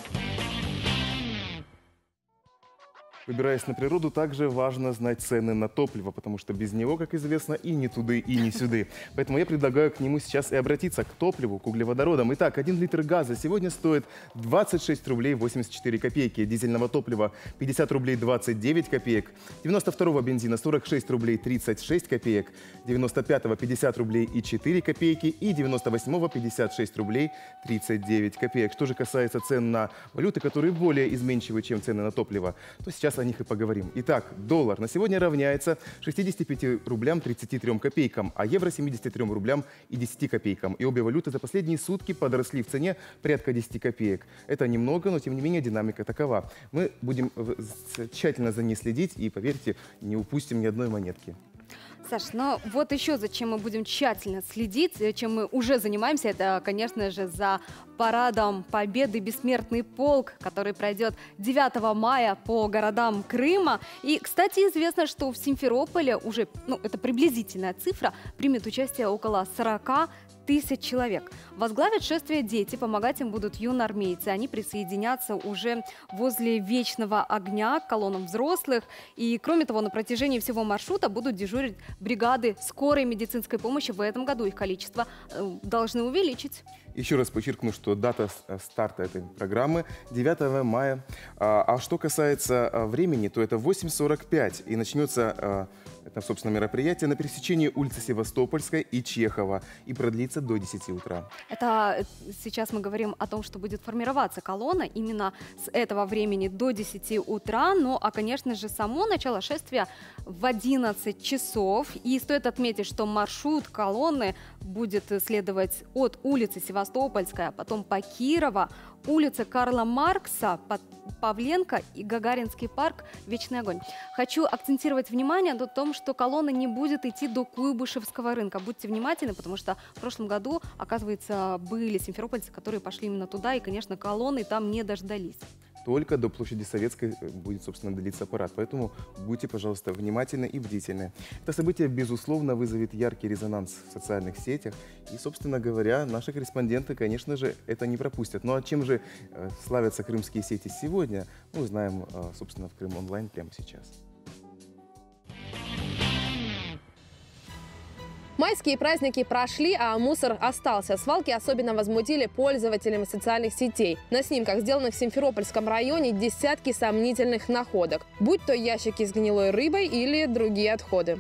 Выбираясь на природу, также важно знать цены на топливо, потому что без него, как известно, и не туды, и не сюды. Поэтому я предлагаю к нему сейчас и обратиться, к топливу, к углеводородам. Итак, 1 литр газа сегодня стоит 26 рублей 84 копейки, дизельного топлива 50 рублей 29 копеек, 92-го бензина 46 рублей 36 копеек, 95-го 50 рублей и 4 копейки и 98-го 56 рублей 39 копеек. Что же касается цен на валюты, которые более изменчивы, чем цены на топливо, то сейчас о них и поговорим. Итак, доллар на сегодня равняется 65 рублям 33 копейкам, а евро 73 рублям и 10 копейкам. И обе валюты за последние сутки подросли в цене порядка 10 копеек. Это немного, но тем не менее динамика такова. Мы будем тщательно за ней следить и, поверьте, не упустим ни одной монетки. Саш, но вот еще зачем мы будем тщательно следить, чем мы уже занимаемся, это, конечно же, за парадом Победы «Бессмертный полк», который пройдет 9 мая по городам Крыма. И, кстати, известно, что в Симферополе уже, это приблизительная цифра, примет участие около 40 тысяч человек. Возглавят шествие дети, помогать им будут юноармейцы. Они присоединятся уже возле Вечного огня к колоннам взрослых. И, кроме того, на протяжении всего маршрута будут дежурить бригады скорой медицинской помощи. В этом году их количество должны увеличить. Еще раз подчеркну, что дата старта этой программы 9 мая. А что касается времени, то это 8:45 и начнется Это, собственно, мероприятие на пересечении улицы Севастопольской и Чехова и продлится до 10 утра. Это сейчас мы говорим о том, что будет формироваться колонна именно с этого времени до 10 утра. Ну, а, конечно же, само начало шествия в 11 часов. И стоит отметить, что маршрут колонны будет следовать от улицы Севастопольская, потом по Кирова, улица Карла Маркса, Павленко и Гагаринский парк «Вечный огонь». Хочу акцентировать внимание на том, что колонна не будет идти до Куйбышевского рынка. Будьте внимательны, потому что в прошлом году, оказывается, были симферопольцы, которые пошли именно туда, и, конечно, колонны там не дождались. Только до площади Советской будет, собственно, длиться парад. Поэтому будьте, пожалуйста, внимательны и бдительны. Это событие, безусловно, вызовет яркий резонанс в социальных сетях. И, собственно говоря, наши корреспонденты, конечно же, это не пропустят. Ну а чем же славятся крымские сети сегодня, мы узнаем, собственно, в Крым онлайн прямо сейчас. Майские праздники прошли, а мусор остался. Свалки особенно возмутили пользователям социальных сетей. На снимках, сделанных в Симферопольском районе, десятки сомнительных находок. Будь то ящики с гнилой рыбой или другие отходы.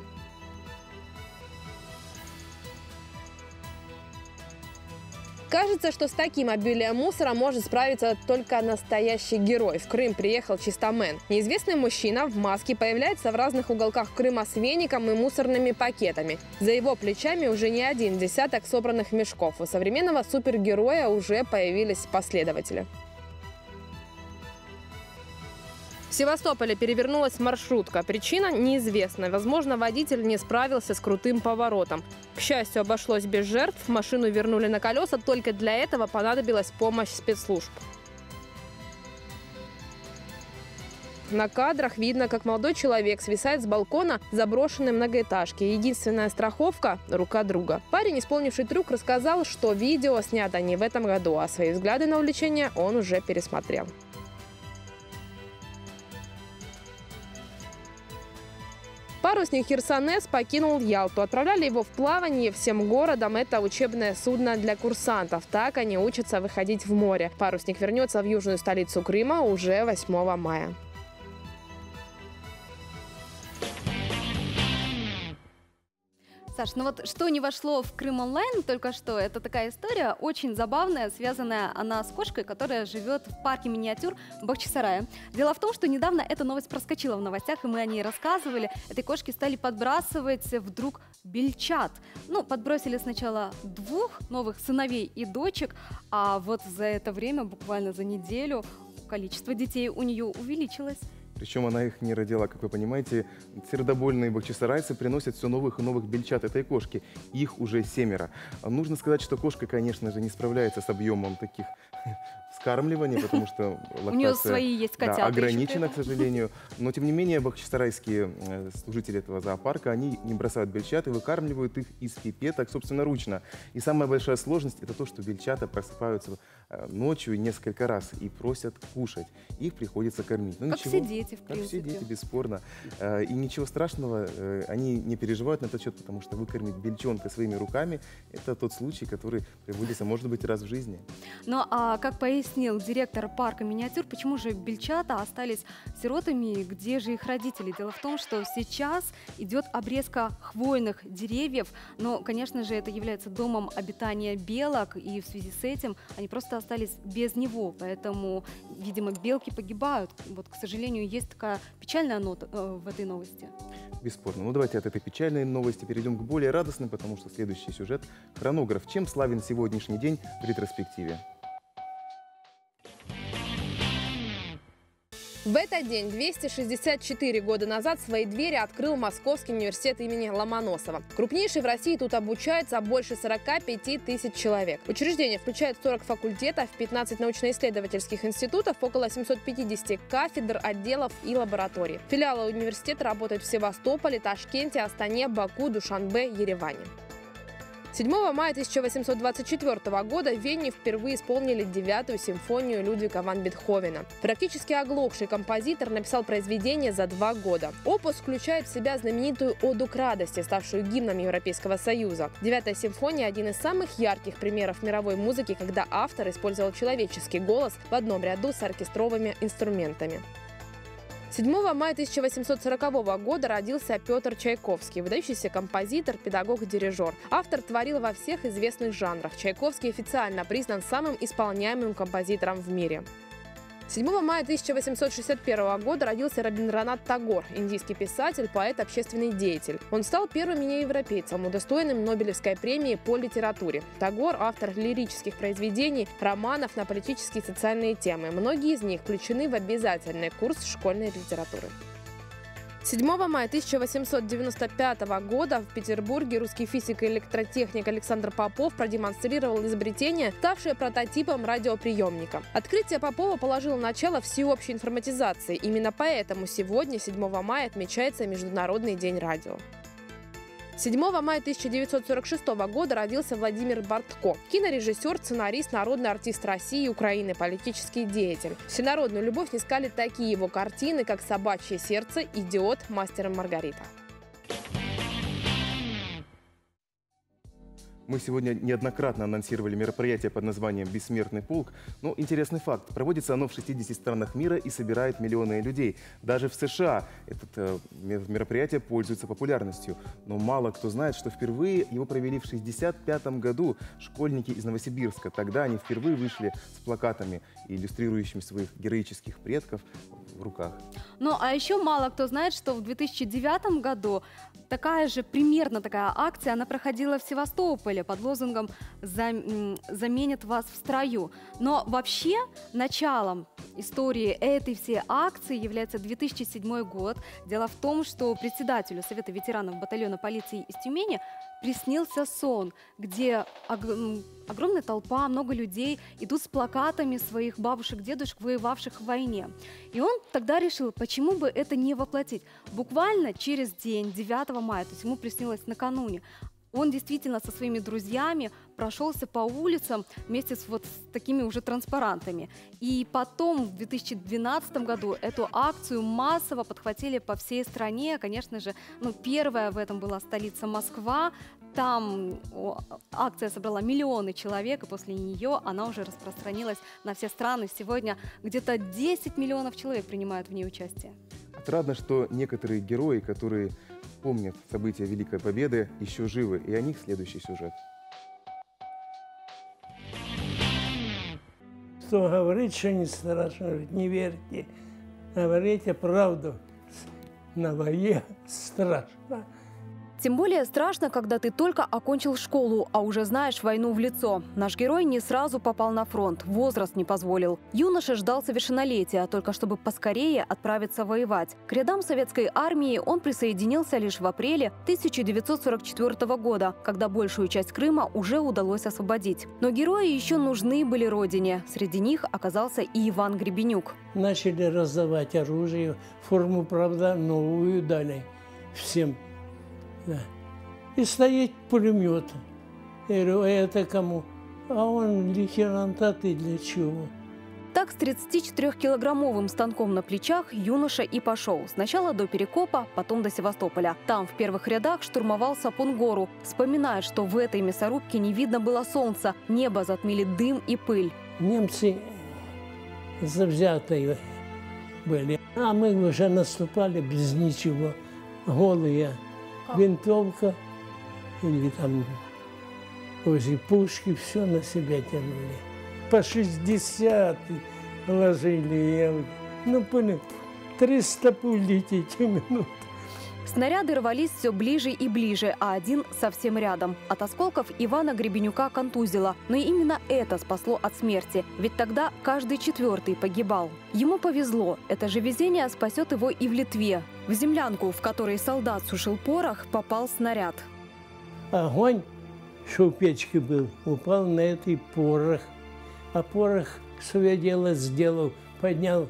Кажется, что с таким обилием мусора может справиться только настоящий герой. В Крым приехал чистомен. Неизвестный мужчина в маске появляется в разных уголках Крыма с веником и мусорными пакетами. За его плечами уже не один десяток собранных мешков. У современного супергероя уже появились последователи. В Севастополе перевернулась маршрутка. Причина неизвестна. Возможно, водитель не справился с крутым поворотом. К счастью, обошлось без жертв. Машину вернули на колеса. Только для этого понадобилась помощь спецслужб. На кадрах видно, как молодой человек свисает с балкона заброшенной многоэтажки. Единственная страховка – рука друга. Парень, исполнивший трюк, рассказал, что видео снято не в этом году, а свои взгляды на увлечение он уже пересмотрел. Парусник «Херсонес» покинул Ялту. Отправляли его в плавание всем городом. Это учебное судно для курсантов. Так они учатся выходить в море. Парусник вернется в южную столицу Крыма уже 8 мая. Саш, ну вот что не вошло в Крым онлайн только что, это такая история очень забавная, связанная она с кошкой, которая живет в парке миниатюр Бахчисарая. Дело в том, что недавно эта новость проскочила в новостях, и мы о ней рассказывали. Этой кошке стали подбрасывать вдруг бельчат. Ну, подбросили сначала 2 новых сыновей и дочек, а вот за это время, буквально за неделю, количество детей у нее увеличилось. Причем она их не родила, как вы понимаете. Сердобольные бахчисарайцы приносят все новых и новых бельчат этой кошки. Их уже 7. Нужно сказать, что кошка, конечно же, не справляется с объемом таких вскармливания, потому что у нее свои есть котята, ограничена, к сожалению. Но, тем не менее, бахчисарайские служители этого зоопарка, они не бросают бельчат и выкармливают их из пипеток собственноручно. И самая большая сложность – это то, что бельчата просыпаются ночью несколько раз и просят кушать. Их приходится кормить. Но как ничего, все дети, в принципе. Как все дети, бесспорно. И ничего страшного, они не переживают на этот счет, потому что выкормить бельчонка своими руками – это тот случай, который приводится, может быть, раз в жизни. Ну, а как пояснил директор парка миниатюр, почему же бельчата остались сиротами, где же их родители? Дело в том, что сейчас идет обрезка хвойных деревьев, но, конечно же, это является домом обитания белок, и в связи с этим они просто остались без него, поэтому, видимо, белки погибают. Вот, к сожалению, есть такая печальная нота в этой новости. Бесспорно. Ну, давайте от этой печальной новости перейдем к более радостной, потому что следующий сюжет – хронограф. Чем славен сегодняшний день в ретроспективе? В этот день, 264 года назад, свои двери открыл Московский университет имени Ломоносова. Крупнейший в России, тут обучается больше 45 тысяч человек. Учреждение включает 40 факультетов, 15 научно-исследовательских институтов, около 750 кафедр, отделов и лабораторий. Филиалы университета работают в Севастополе, Ташкенте, Астане, Баку, Душанбе, Ереване. 7 мая 1824 года в Вене впервые исполнили 9-ю симфонию Людвига ван Бетховена. Практически оглохший композитор написал произведение за 2 года. Опус включает в себя знаменитую «Оду к радости», ставшую гимном Европейского Союза. 9-я симфония – один из самых ярких примеров мировой музыки, когда автор использовал человеческий голос в одном ряду с оркестровыми инструментами. 7 мая 1840 года родился Петр Чайковский, выдающийся композитор, педагог и дирижер. Автор творил во всех известных жанрах. Чайковский официально признан самым исполняемым композитором в мире. 7 мая 1861 года родился Рабиндранат Тагор, индийский писатель, поэт, общественный деятель. Он стал первым неевропейцем, удостоенным Нобелевской премии по литературе. Тагор – автор лирических произведений, романов на политические и социальные темы. Многие из них включены в обязательный курс школьной литературы. 7 мая 1895 года в Петербурге русский физик и электротехник Александр Попов продемонстрировал изобретение, ставшее прототипом радиоприемника. Открытие Попова положило начало всеобщей информатизации. Именно поэтому сегодня, 7 мая, отмечается Международный день радио. 7 мая 1946 года родился Владимир Бортко. Кинорежиссер, сценарист, народный артист России и Украины, политический деятель. Всенародную любовь снискали такие его картины, как «Собачье сердце», «Идиот», «Мастер и Маргарита». Мы сегодня неоднократно анонсировали мероприятие под названием «Бессмертный полк». Но интересный факт. Проводится оно в 60 странах мира и собирает миллионы людей. Даже в США это мероприятие пользуется популярностью. Но мало кто знает, что впервые его провели в 1965 году школьники из Новосибирска. Тогда они впервые вышли с плакатами, иллюстрирующими своих героических предков в руках. Ну, а еще мало кто знает, что в 2009 году примерно такая акция, она проходила в Севастополе под лозунгом «Заменят вас в строю». Но вообще началом истории этой всей акции является 2007 год. Дело в том, что председателю Совета ветеранов батальона полиции из Тюмени приснился сон, где огромная толпа, много людей идут с плакатами своих бабушек, дедушек, воевавших в войне. И он тогда решил, почему бы это не воплотить. Буквально через день, 9 мая, то есть ему приснилось накануне, он действительно со своими друзьями прошелся по улицам вместе с такими уже транспарантами. И потом, в 2012 году, эту акцию массово подхватили по всей стране. Конечно же, первая в этом была столица Москва. Там акция собрала миллионы человек, и после нее она уже распространилась на все страны. Сегодня где-то 10 миллионов человек принимают в ней участие. Отрадно, что некоторые герои, которые помнят события Великой Победы, еще живы. И о них следующий сюжет. Кто говорит, что не страшно, не верьте. Говорите правду. На войне страшно. Тем более страшно, когда ты только окончил школу, а уже знаешь войну в лицо. Наш герой не сразу попал на фронт, возраст не позволил. Юноша ждал совершеннолетия, только чтобы поскорее отправиться воевать. К рядам советской армии он присоединился лишь в апреле 1944 года, когда большую часть Крыма уже удалось освободить. Но герои еще нужны были родине. Среди них оказался и Иван Гребенюк. Начали раздавать оружие, форму, правда, новую дали всем. Да. И стоит пулемет. Я говорю, а это кому? А он лейтенант, а ты для чего? Так с 34-килограммовым станком на плечах юноша и пошел. Сначала до Перекопа, потом до Севастополя. Там в первых рядах штурмовал Сапун-гору. Вспоминает, что в этой мясорубке не видно было солнца. Небо затмили дым и пыль. Немцы завзятые были. А мы уже наступали без ничего. Голые. Винтовка или там возле пушки, все на себя тянули. По 60 ложили. Понял, 300 пуль летит в минуту. Снаряды рвались все ближе и ближе, а один совсем рядом. От осколков Ивана Гребенюка контузило. Но именно это спасло от смерти. Ведь тогда каждый четвертый погибал. Ему повезло. Это же везение спасет его и в Литве. В землянку, в которой солдат сушил порох, попал снаряд. Огонь, что в печке был, упал на этот порох. А порох свое дело сделал, поднял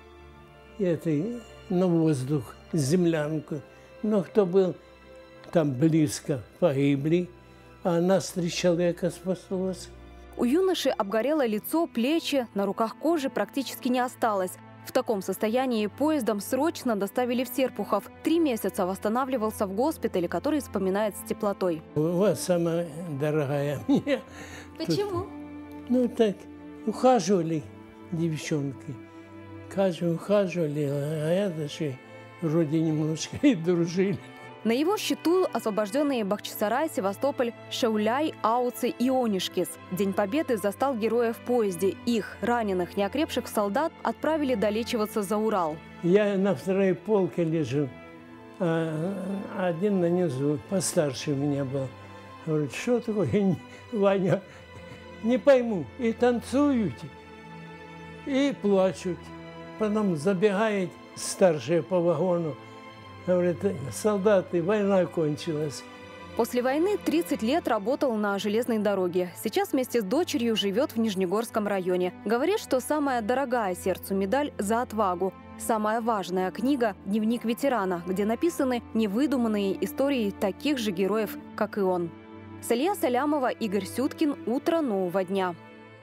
на воздух землянку. Но кто был там близко, погибли, а нас 3 человека спаслось. У юноши обгорело лицо, плечи, на руках кожи практически не осталось. В таком состоянии поездом срочно доставили в Серпухов. 3 месяца восстанавливался в госпитале, который вспоминает с теплотой. У вас самая дорогая мне. Почему? Так, ухаживали девчонки. Ухаживали, а это же вроде немножко и дружили. На его счету освобожденные Бахчисарай, Севастополь, Шауляй, Ауцы и Онишкис. День Победы застал героев в поезде. Их, раненых, неокрепших солдат, отправили долечиваться за Урал. Я на второй полке лежу, а один на низу, постарше меня был. Говорит, что такое, Ваня, не пойму. И танцуют, и плачут. Потом забегает старший по вагону. Говорит, солдаты, война кончилась. После войны 30 лет работал на железной дороге. Сейчас вместе с дочерью живет в Нижнегорском районе. Говорит, что самая дорогая сердцу медаль за отвагу. Самая важная книга – «Дневник ветерана», где написаны невыдуманные истории таких же героев, как и он. Салия Салямова, Игорь Сюткин. Утро нового дня.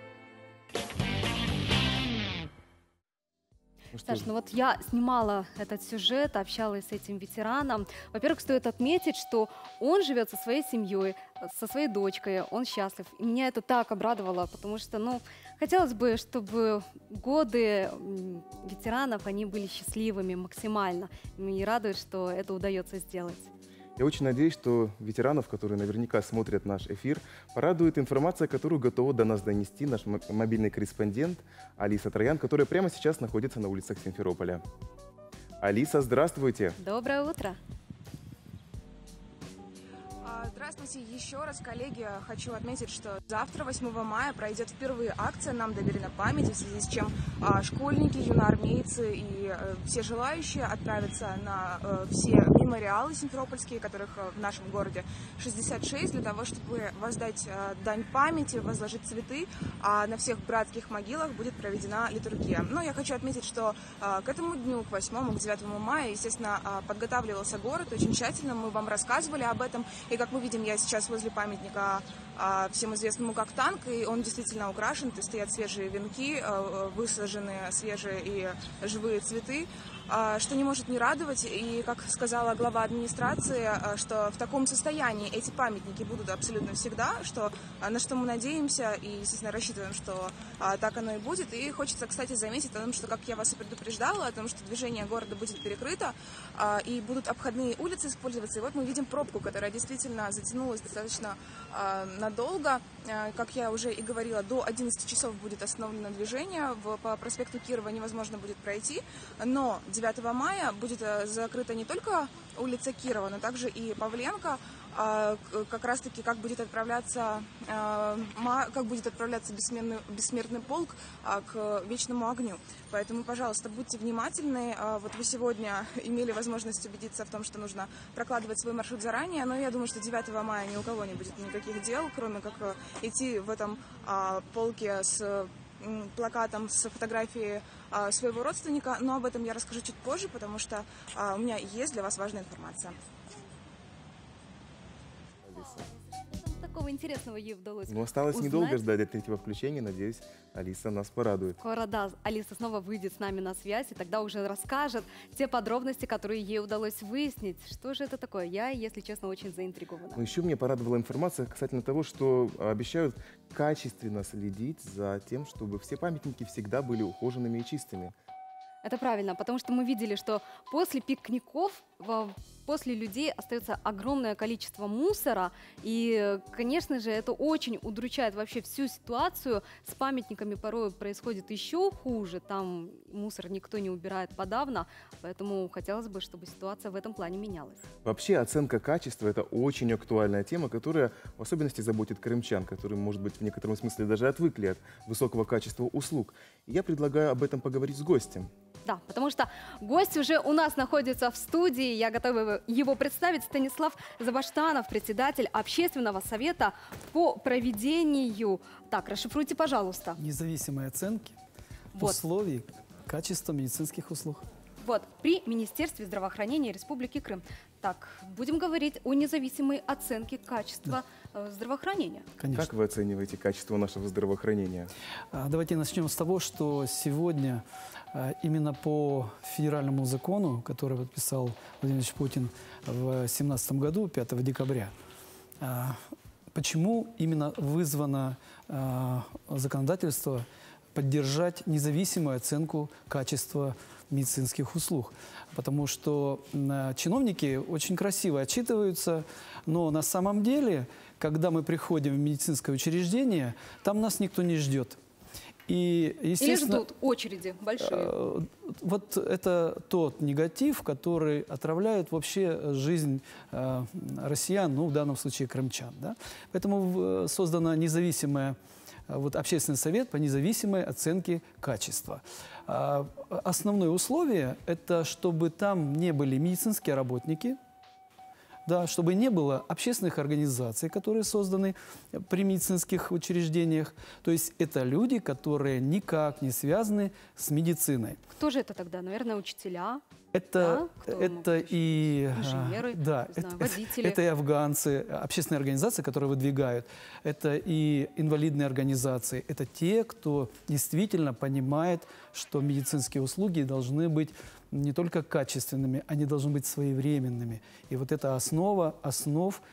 Саш, ну вот я снимала этот сюжет, общалась с этим ветераном. Во-первых, стоит отметить, что он живет со своей семьей, со своей дочкой, он счастлив. И меня это так обрадовало, потому что, ну, хотелось бы, чтобы годы ветеранов, они были счастливыми максимально. И радует, что это удается сделать. Я очень надеюсь, что ветеранов, которые наверняка смотрят наш эфир, порадует информация, которую готова до нас донести наш мобильный корреспондент Алиса Троян, которая прямо сейчас находится на улицах Симферополя. Алиса, здравствуйте. Доброе утро. Здравствуйте еще раз, коллеги. Хочу отметить, что завтра, 8 мая, пройдет впервые акция «Нам доверена память», в связи с чем школьники, юноармейцы и все желающие отправятся на все мемориалы симферопольские, которых в нашем городе 66, для того, чтобы воздать дань памяти, возложить цветы, а на всех братских могилах будет проведена литургия. Но я хочу отметить, что к этому дню, к 8 к 9 мая, естественно, подготавливался город очень тщательно, мы вам рассказывали об этом, и как мы видим, я сейчас возле памятника всем известному как танк, и он действительно украшен, то стоят свежие венки, высажены свежие и живые цветы, что не может не радовать. И, как сказала глава администрации, что в таком состоянии эти памятники будут абсолютно всегда, на что мы надеемся и, естественно, рассчитываем, что так оно и будет. И хочется, кстати, заметить о том, что, как я вас и предупреждала, о том, что движение города будет перекрыто и будут обходные улицы использоваться. И вот мы видим пробку, которая действительно затянулась достаточно надолго. Как я уже и говорила, до 11 часов будет остановлено движение. По проспекту Кирова невозможно будет пройти, но 9 мая будет закрыта не только улица Кирова, но также и Павленко, как раз-таки как будет отправляться бессмертный полк к вечному огню. Поэтому, пожалуйста, будьте внимательны. Вот вы сегодня имели возможность убедиться в том, что нужно прокладывать свой маршрут заранее, но я думаю, что 9 мая ни у кого не будет никаких дел, кроме как идти в этом полке с плакатом с фотографией своего родственника, но об этом я расскажу чуть позже, потому что у меня есть для вас важная информация. Такого интересного ей удалось Ну, осталось узнать. недолго ждать до третьего включения. Надеюсь, Алиса нас порадует. Скоро, да, Алиса снова выйдет с нами на связь, и тогда уже расскажет те подробности, которые ей удалось выяснить. Что же это такое? Я, если честно, очень заинтригована. Но еще меня порадовала информация касательно того, что обещают качественно следить за тем, чтобы все памятники всегда были ухоженными и чистыми. Это правильно, потому что мы видели, что после пикников, после людей остается огромное количество мусора. И, конечно же, это очень удручает вообще всю ситуацию. С памятниками порой происходит еще хуже. Там мусор никто не убирает подавно. Поэтому хотелось бы, чтобы ситуация в этом плане менялась. Вообще оценка качества – это очень актуальная тема, которая в особенности заботит крымчан, которые, может быть, в некотором смысле даже отвыкли от высокого качества услуг. И я предлагаю об этом поговорить с гостем. Да, потому что гость уже у нас находится в студии. Я готова его представить. Станислав Забаштанов, председатель Общественного совета по проведению... Так, расшифруйте, пожалуйста. Независимые оценки условий качества медицинских услуг. Вот, при Министерстве здравоохранения Республики Крым. Так, будем говорить о независимой оценке качества здравоохранения. Конечно. Как вы оцениваете качество нашего здравоохранения? Давайте начнем с того, что сегодня именно по федеральному закону, который подписал Владимир Ильич Путин в 2017 году, 5 декабря, почему именно вызвано законодательство поддержать независимую оценку качества медицинских услуг. Потому что чиновники очень красиво отчитываются, но на самом деле, когда мы приходим в медицинское учреждение, там нас никто не ждет. И, или ждут очереди большие. Вот это тот негатив, который отравляет вообще жизнь россиян, ну, в данном случае крымчан. Да? Поэтому создана независимая общественный совет по независимой оценке качества. Основное условие – это чтобы там не были медицинские работники, да, чтобы не было общественных организаций, которые созданы при медицинских учреждениях. То есть это люди, которые никак не связаны с медициной. Кто же это тогда? Наверное, учителя? Это и инженеры, да, водители. Это и афганцы, общественные организации, которые выдвигают. Это и инвалидные организации. Это те, кто действительно понимает, что медицинские услуги должны быть не только качественными, они должны быть своевременными. И вот это основа основ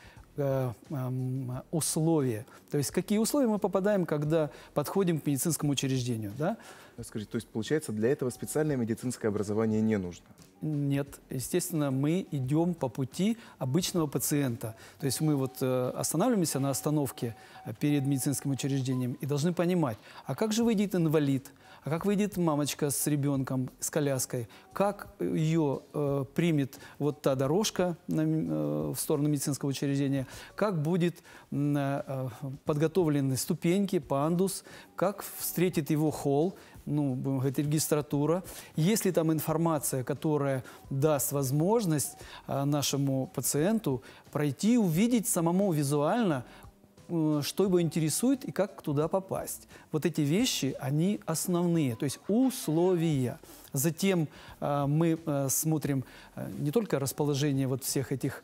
условия. То есть какие условия мы попадаем, когда подходим к медицинскому учреждению, да? Скажите, то есть получается, для этого специальное медицинское образование не нужно? Нет. Естественно, мы идем по пути обычного пациента. То есть мы вот останавливаемся на остановке перед медицинским учреждением и должны понимать, а как же выйдет инвалид, а как выйдет мамочка с ребенком, с коляской, как ее примет вот та дорожка в сторону медицинского учреждения, как будет подготовлены ступеньки, пандус, как встретит его холл, ну, будем говорить, регистратура. Есть ли там информация, которая даст возможность нашему пациенту пройти, увидеть самому визуально, что его интересует и как туда попасть. Вот эти вещи, они основные, то есть условия. Затем мы смотрим не только расположение вот всех этих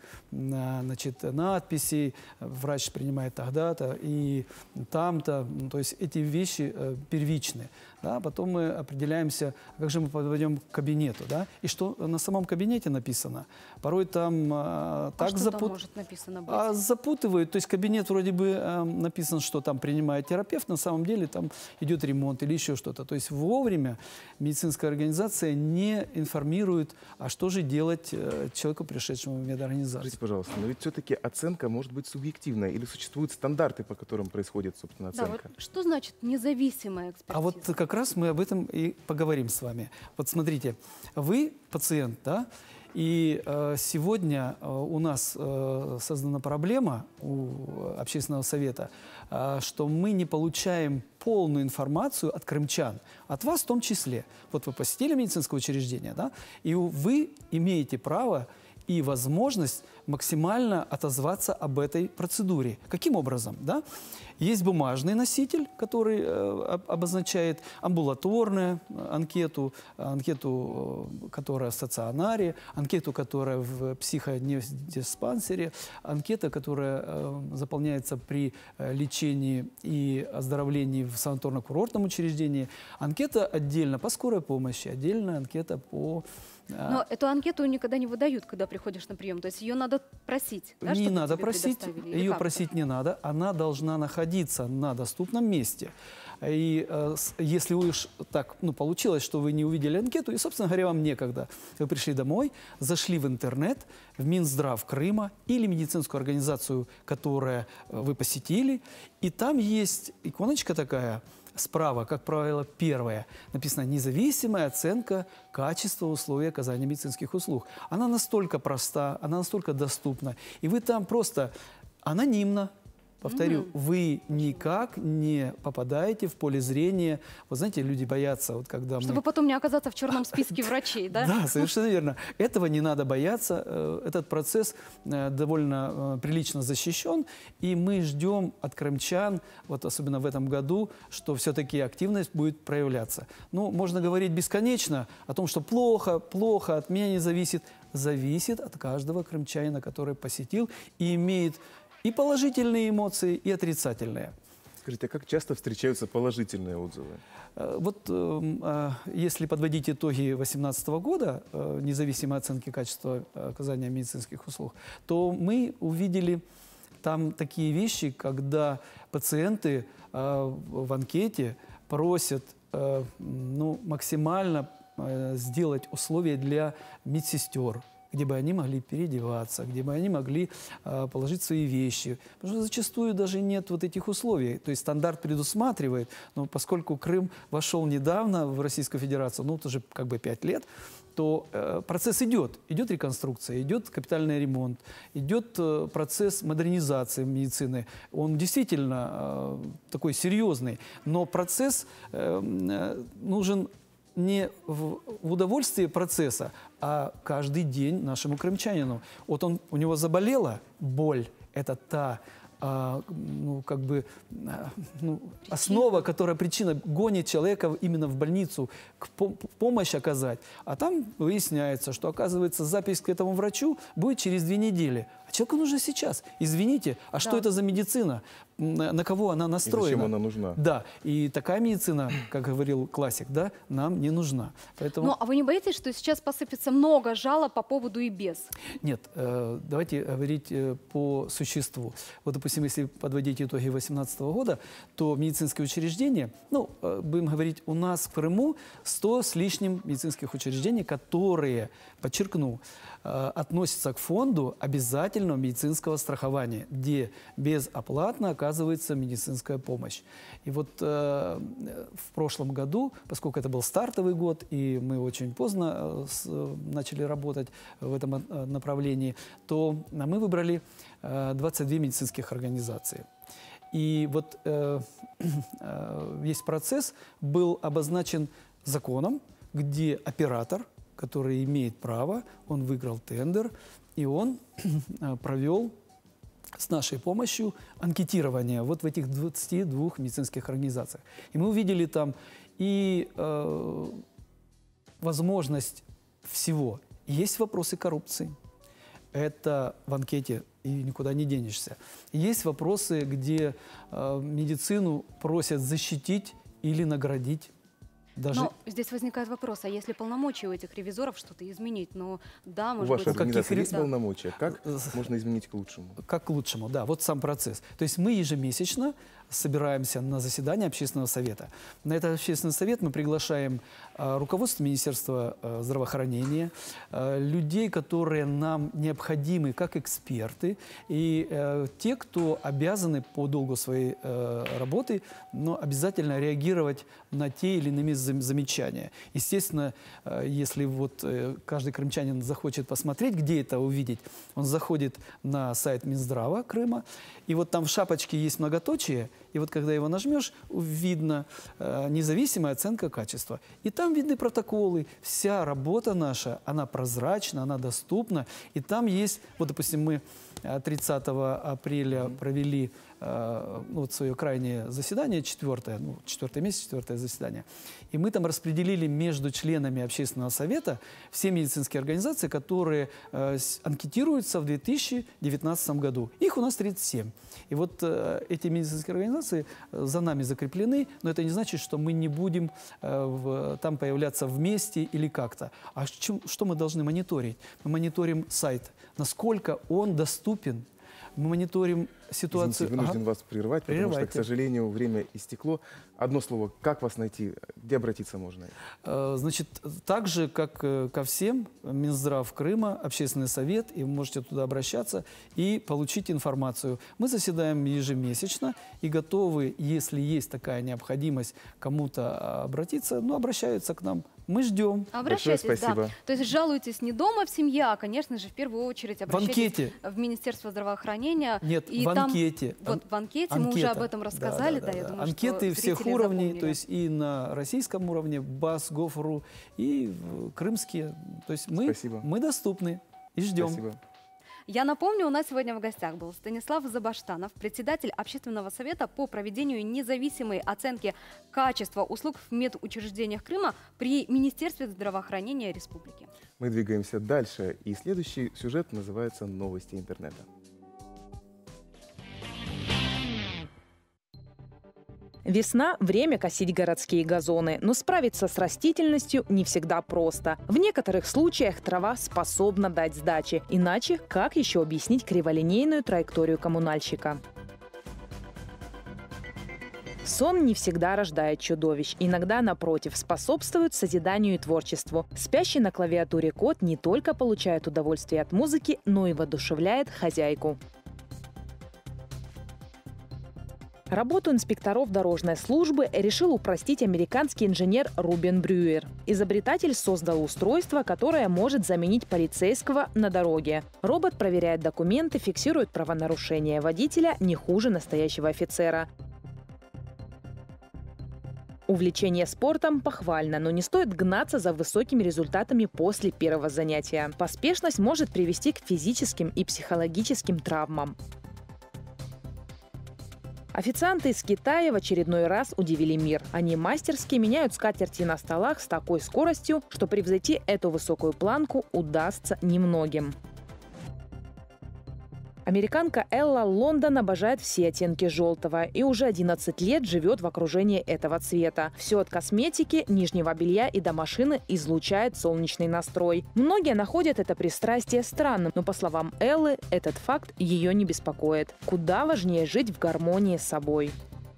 надписей, врач принимает тогда-то и там-то, то есть эти вещи первичные. Да? Потом мы определяемся, как же мы подойдем к кабинету, да? И что на самом кабинете написано. Порой там так может написано быть? Запутывают, то есть кабинет вроде бы написан, что там принимает терапевт, на самом деле там идет ремонт или еще что-то. То есть вовремя медицинская организация не информирует, а что же делать человеку, пришедшему в медорганизацию. Скажите, пожалуйста, но ведь все-таки оценка может быть субъективная, или существуют стандарты, по которым происходит, собственно, оценка? Да, вот что значит независимая экспертиза? А вот как раз мы об этом и поговорим с вами. Вот смотрите, вы пациент, да? И сегодня у нас создана проблема у общественного совета, что мы не получаем полную информацию от крымчан, от вас в том числе. Вот вы посетили медицинское учреждение, да, и вы имеете право и возможность максимально отозваться об этой процедуре. Каким образом? Да? Есть бумажный носитель, который обозначает амбулаторную анкету, которая в стационаре, анкету, которая в психодиспансере, анкета, которая заполняется при лечении и оздоровлении в санаторно-курортном учреждении, анкета отдельно по скорой помощи, отдельная анкета по... Но эту анкету никогда не выдают, когда приходишь на прием. То есть ее надо просить, да, не надо просить, ее просить не надо. Она должна находиться на доступном месте. И если уж так получилось, что вы не увидели анкету, и, собственно говоря, вам некогда. Вы пришли домой, зашли в интернет, в Минздрав Крыма или медицинскую организацию, которую вы посетили, и там есть иконочка такая, справа, как правило, первая, написано «Независимая оценка качества условий оказания медицинских услуг». Она настолько проста, она настолько доступна, и вы там просто анонимно, повторю, вы никак не попадаете в поле зрения. Вот знаете, люди боятся, вот когда чтобы потом не оказаться в черном списке врачей, да? Да, совершенно верно. Этого не надо бояться. Этот процесс довольно прилично защищен. И мы ждем от крымчан, вот особенно в этом году, что все-таки активность будет проявляться. Ну, можно говорить бесконечно о том, что плохо, плохо, от меня не зависит. Зависит от каждого крымчанина, который посетил и имеет и положительные эмоции, и отрицательные. Скажите, а как часто встречаются положительные отзывы? Вот если подводить итоги 2018 года независимой оценки качества оказания медицинских услуг, то мы увидели там такие вещи, когда пациенты в анкете просят максимально сделать условия для медсестер, где бы они могли переодеваться, где бы они могли положить свои вещи. Потому что зачастую даже нет вот этих условий. То есть стандарт предусматривает, но поскольку Крым вошел недавно в Российскую Федерацию, вот уже как бы 5 лет, то процесс идет. Идет реконструкция, идет капитальный ремонт, идет процесс модернизации медицины. Он действительно такой серьезный, но процесс нужен не в удовольствии процесса, а каждый день нашему крымчанину. Вот у него заболела боль, это та основа, которая причина гонит человека именно в больницу, помощь оказать. А там выясняется, что, оказывается, запись к этому врачу будет через 2 недели. А человеку нужно сейчас. Извините, а что это за медицина? На кого она настроена? И зачем она нужна? Да, и такая медицина, как говорил классик, да, нам не нужна. Поэтому... Ну, а вы не боитесь, что сейчас посыпется много жалоб по поводу и без? Нет, давайте говорить по существу. Вот, допустим, если подводить итоги 2018 года, то медицинские учреждения, будем говорить, у нас в Крыму 100 с лишним медицинских учреждений, которые, подчеркну, относятся к фонду обязательного медицинского страхования, где безоплатно оказывается медицинская помощь. И вот в прошлом году, поскольку это был стартовый год, и мы очень поздно начали работать в этом направлении, то мы выбрали 22 медицинских организации. И вот весь процесс был обозначен законом, где оператор, который имеет право, он выиграл тендер, и он провел с нашей помощью анкетирование вот в этих 22 медицинских организациях. И мы увидели там и возможность всего. Есть вопросы коррупции. Это в анкете, и никуда не денешься. Есть вопросы, где медицину просят защитить или наградить. Но здесь возникает вопрос, а если полномочия у этих ревизоров что-то изменить? Ну, да, может быть... У вашей быть... организации есть полномочия? Как можно изменить к лучшему? Как к лучшему, да. Вот сам процесс. То есть мы ежемесячно собираемся на заседание общественного совета. На этот общественный совет мы приглашаем руководство Министерства здравоохранения, людей, которые нам необходимы как эксперты, и те, кто обязаны по долгу своей работы, но обязательно реагировать на те или иные замечания. Естественно, если вот каждый крымчанин захочет посмотреть, где это увидеть, он заходит на сайт Минздрава Крыма, и вот там в шапочке есть многоточие, и вот когда его нажмешь, видно независимая оценка качества. И там видны протоколы. Вся работа наша, она прозрачна, она доступна. И там есть, вот, допустим, мы 30 апреля провели вот свое крайнее заседание, четвертый месяц, четвертое заседание. И мы там распределили между членами общественного совета все медицинские организации, которые анкетируются в 2019 году. Их у нас 37. И вот эти медицинские организации за нами закреплены, но это не значит, что мы не будем там появляться вместе или как-то. А что мы должны мониторить? Мы мониторим сайт, насколько он доступен. Мы мониторим ситуацию... Извините, вынужден вас прервать, потому что, к сожалению, время истекло. Одно слово, как вас найти, где обратиться можно? Значит, так же, как ко всем, Минздрав Крыма, Общественный совет, и вы можете туда обращаться и получить информацию. Мы заседаем ежемесячно и готовы, если есть такая необходимость кому-то обратиться, обращаются к нам. Мы ждем. Обращайтесь, да. То есть жалуйтесь не дома в семье, а, конечно же, в первую очередь обращайтесь в Министерство здравоохранения. Нет, в анкете. Вот в анкете мы уже об этом рассказали. Да, я думаю, анкеты всех уровней, то есть и на российском уровне, БАС, Gov.ru, и крымские. То есть мы доступны и ждем. Спасибо. Я напомню, у нас сегодня в гостях был Станислав Забаштанов, председатель Общественного совета по проведению независимой оценки качества услуг в медучреждениях Крыма при Министерстве здравоохранения Республики. Мы двигаемся дальше, и следующий сюжет называется «Новости интернета». Весна – время косить городские газоны, но справиться с растительностью не всегда просто. В некоторых случаях трава способна дать сдачи. Иначе как еще объяснить криволинейную траекторию коммунальщика? Сон не всегда рождает чудовищ. Иногда, напротив, способствует созиданию и творчеству. Спящий на клавиатуре кот не только получает удовольствие от музыки, но и воодушевляет хозяйку. Работу инспекторов дорожной службы решил упростить американский инженер Рубен Брюер. Изобретатель создал устройство, которое может заменить полицейского на дороге. Робот проверяет документы, фиксирует правонарушения водителя не хуже настоящего офицера. Увлечение спортом похвально, но не стоит гнаться за высокими результатами после первого занятия. Поспешность может привести к физическим и психологическим травмам. Официанты из Китая в очередной раз удивили мир. Они мастерски меняют скатерти на столах с такой скоростью, что превзойти эту высокую планку удастся немногим. Американка Элла Лондон обожает все оттенки желтого и уже 11 лет живет в окружении этого цвета. Все от косметики, нижнего белья и до машины излучает солнечный настрой. Многие находят это пристрастие странным, но, по словам Эллы, этот факт ее не беспокоит. Куда важнее жить в гармонии с собой.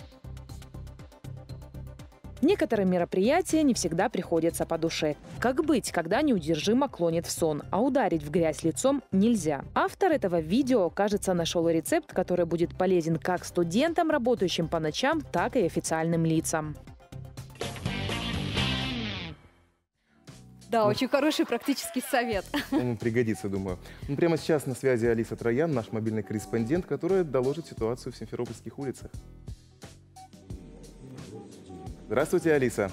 Некоторые мероприятия не всегда приходятся по душе. Как быть, когда неудержимо клонит в сон, а ударить в грязь лицом нельзя? Автор этого видео, кажется, нашел рецепт, который будет полезен как студентам, работающим по ночам, так и официальным лицам. Да, очень хороший практический совет. Он пригодится, думаю. Прямо сейчас на связи Алиса Троян, наш мобильный корреспондент, которая доложит ситуацию в Симферопольских улицах. Здравствуйте, Алиса.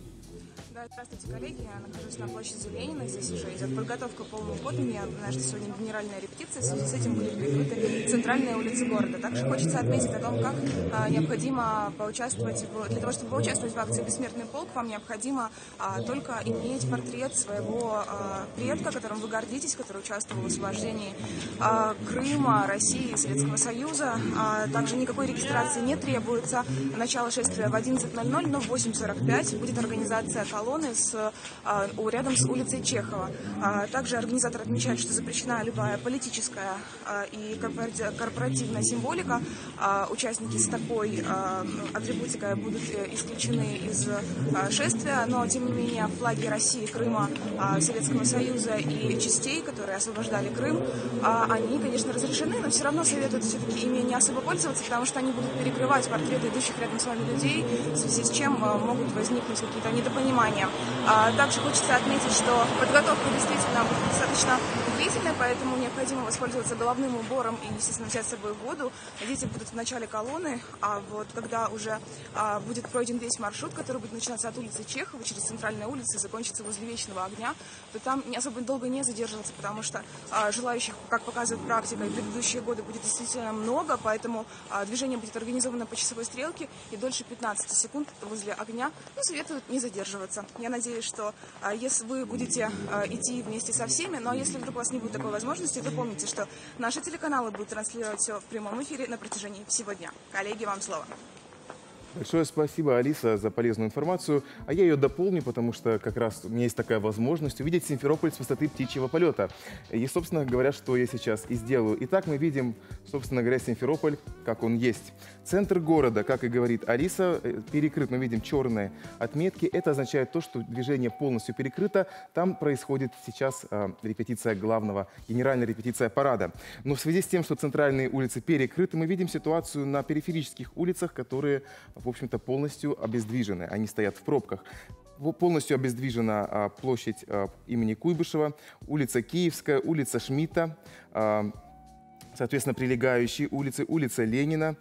Да, здравствуйте, коллеги. Я нахожусь на площади Ленина. Здесь уже идет подготовка полным ходом. Я знаю, что сегодня генеральная репетиция. В связи с этим были прикрыты центральные улицы города. Также хочется отметить о том, как необходимо поучаствовать. Для того, чтобы поучаствовать в акции «Бессмертный полк», вам необходимо только иметь портрет своего предка, которым вы гордитесь, который участвовал в освобождении Крыма, России, Советского Союза. Также никакой регистрации не требуется. Начало шествия в 11:00, но в 8:45 будет организация колонны рядом с улицей Чехова. Также организатор отмечает, что запрещена любая политическая и корпоративная символика. Участники с такой атрибутикой будут исключены из шествия, но тем не менее флаги России, Крыма, Советского Союза и частей, которые освобождали Крым, они, конечно, разрешены, но все равно советуют все-таки ими не особо пользоваться, потому что они будут перекрывать портреты идущих рядом с вами людей, в связи с чем могут возникнуть какие-то недопонимания. Также хочется отметить, что подготовка действительно будет достаточно длительная, поэтому необходимо воспользоваться головным убором и, естественно, взять с собой воду. Дети будут в начале колонны, а вот когда уже будет пройден весь маршрут, который будет начинаться от улицы Чехова через центральные улицы и закончиться возле Вечного огня, то там не особо долго не задерживаться, потому что желающих, как показывает практика, и предыдущие годы будет действительно много, поэтому движение будет организовано по часовой стрелке и дольше 15 секунд возле огня, но советуют не задерживаться. Я надеюсь, что если вы будете идти вместе со всеми, но если вдруг у вас не будет такой возможности, то помните, что наши телеканалы будут транслировать все в прямом эфире на протяжении всего дня. Коллеги, вам слово. Большое спасибо, Алиса, за полезную информацию. А я ее дополню, потому что как раз у меня есть такая возможность увидеть Симферополь с высоты птичьего полета. И, собственно говоря, что я сейчас и сделаю. Итак, мы видим, собственно говоря, Симферополь, как он есть. Центр города, как и говорит Алиса, перекрыт. Мы видим черные отметки. Это означает то, что движение полностью перекрыто. Там происходит сейчас репетиция главного, генеральная репетиция парада. Но в связи с тем, что центральные улицы перекрыты, мы видим ситуацию на периферических улицах, которые, в общем-то, полностью обездвижены. Они стоят в пробках. Полностью обездвижена площадь имени Куйбышева, улица Киевская, улица Шмидта, соответственно, прилегающие улицы, улица Ленина,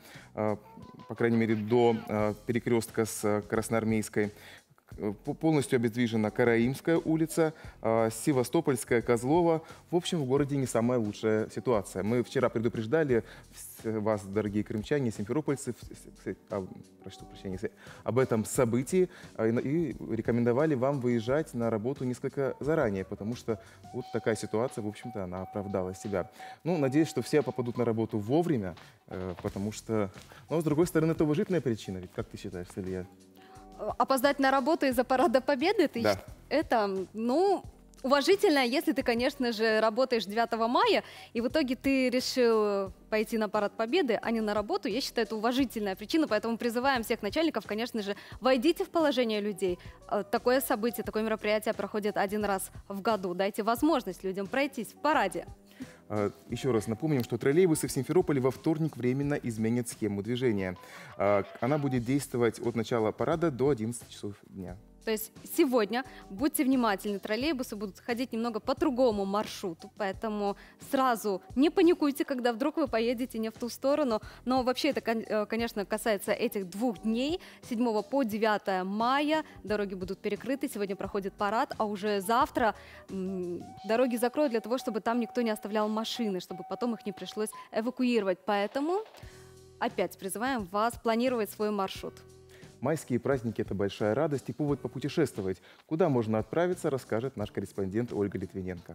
по крайней мере, до перекрестка с Красноармейской. Полностью обездвижена Караимская улица, Севастопольская, Козлова. В общем, в городе не самая лучшая ситуация. Мы вчера предупреждали вас, дорогие крымчане, симферопольцы, прошу прощения, об этом событии и рекомендовали вам выезжать на работу несколько заранее, потому что вот такая ситуация, в общем-то, она оправдала себя. Ну, надеюсь, что все попадут на работу вовремя, потому что, но, с другой стороны, это уважительная причина, ведь как ты считаешь, Илья? Опоздать на работу из-за парада Победы? Да. Это, ну, уважительно, если ты, конечно же, работаешь 9 мая, и в итоге ты решил пойти на Парад Победы, а не на работу. Я считаю, это уважительная причина, поэтому призываем всех начальников, конечно же, войдите в положение людей. Такое событие, такое мероприятие проходит один раз в году. Дайте возможность людям пройтись в параде. Еще раз напомним, что троллейбусы в Симферополе во вторник временно изменят схему движения. Она будет действовать от начала парада до 11 часов дня. То есть сегодня, будьте внимательны, троллейбусы будут ходить немного по другому маршруту, поэтому сразу не паникуйте, когда вдруг вы поедете не в ту сторону. Но вообще это, конечно, касается этих 2 дней, 7 по 9 мая. Дороги будут перекрыты, сегодня проходит парад, а уже завтра дороги закроют для того, чтобы там никто не оставлял машины, чтобы потом их не пришлось эвакуировать. Поэтому опять призываем вас планировать свой маршрут. Майские праздники – это большая радость и повод попутешествовать. Куда можно отправиться, расскажет наш корреспондент Ольга Литвиненко.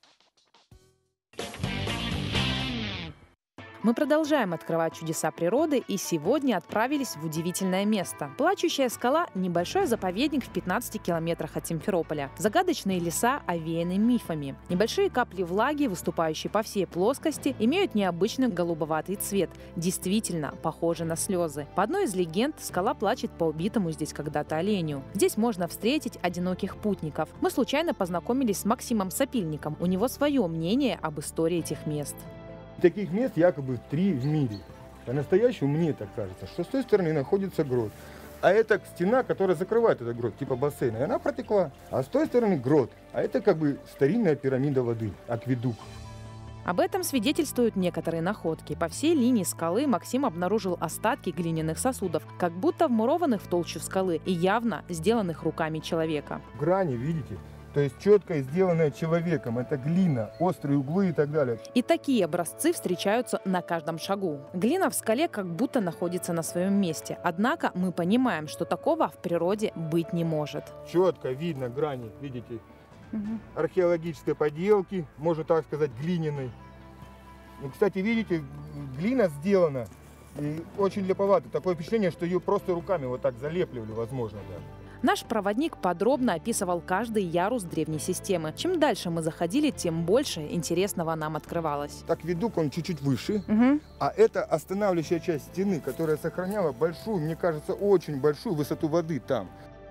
Мы продолжаем открывать чудеса природы и сегодня отправились в удивительное место. Плачущая скала – небольшой заповедник в 15 километрах от Симферополя. Загадочные леса овеяны мифами. Небольшие капли влаги, выступающие по всей плоскости, имеют необычный голубоватый цвет. Действительно, похожи на слезы. По одной из легенд, скала плачет по убитому здесь когда-то оленю. Здесь можно встретить одиноких путников. Мы случайно познакомились с Максимом Сапильником. У него свое мнение об истории этих мест. Таких мест якобы 3 в мире. По-настоящему мне так кажется, что с той стороны находится грот. А это стена, которая закрывает этот грот, типа бассейна, и она протекла. А с той стороны грот. А это как бы старинная пирамида воды, акведук. Об этом свидетельствуют некоторые находки. По всей линии скалы Максим обнаружил остатки глиняных сосудов, как будто вмурованных в толщу скалы и явно сделанных руками человека. Грани, видите? То есть четко сделанное человеком. Это глина, острые углы и так далее. И такие образцы встречаются на каждом шагу. Глина в скале как будто находится на своем месте. Однако мы понимаем, что такого в природе быть не может. Четко видно грани, видите? Археологической поделки, можно так сказать, глиняной. Ну, кстати, видите, глина сделана и очень леповато. Такое впечатление, что ее просто руками вот так залепливали, возможно, даже. Наш проводник подробно описывал каждый ярус древней системы. Чем дальше мы заходили, тем больше интересного нам открывалось. Так акведук, он чуть-чуть выше, а это останавливающая часть стены, которая сохраняла большую, мне кажется, очень большую высоту воды там.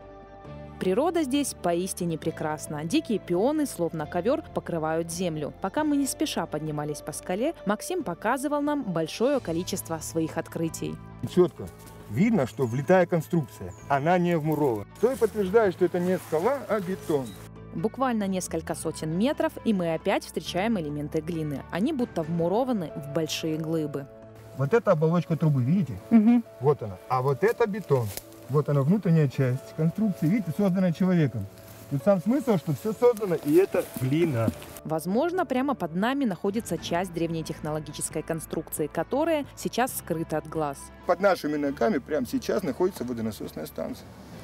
Природа здесь поистине прекрасна. Дикие пионы, словно ковер, покрывают землю. Пока мы не спеша поднимались по скале, Максим показывал нам большое количество своих открытий. Четко. Видно, что влитая конструкция, она не вмурована. Что и подтверждает, что это не скала, а бетон. Буквально несколько сотен метров, и мы опять встречаем элементы глины. Они будто вмурованы в большие глыбы. Вот это оболочка трубы, видите? Вот она. А вот это бетон. Вот она, внутренняя часть конструкции, видите, созданная человеком. Тут сам смысл, что все создано, и это глина. Возможно, прямо под нами находится часть древней технологической конструкции, которая сейчас скрыта от глаз. Под нашими ногами прямо сейчас находится водонасосная станция.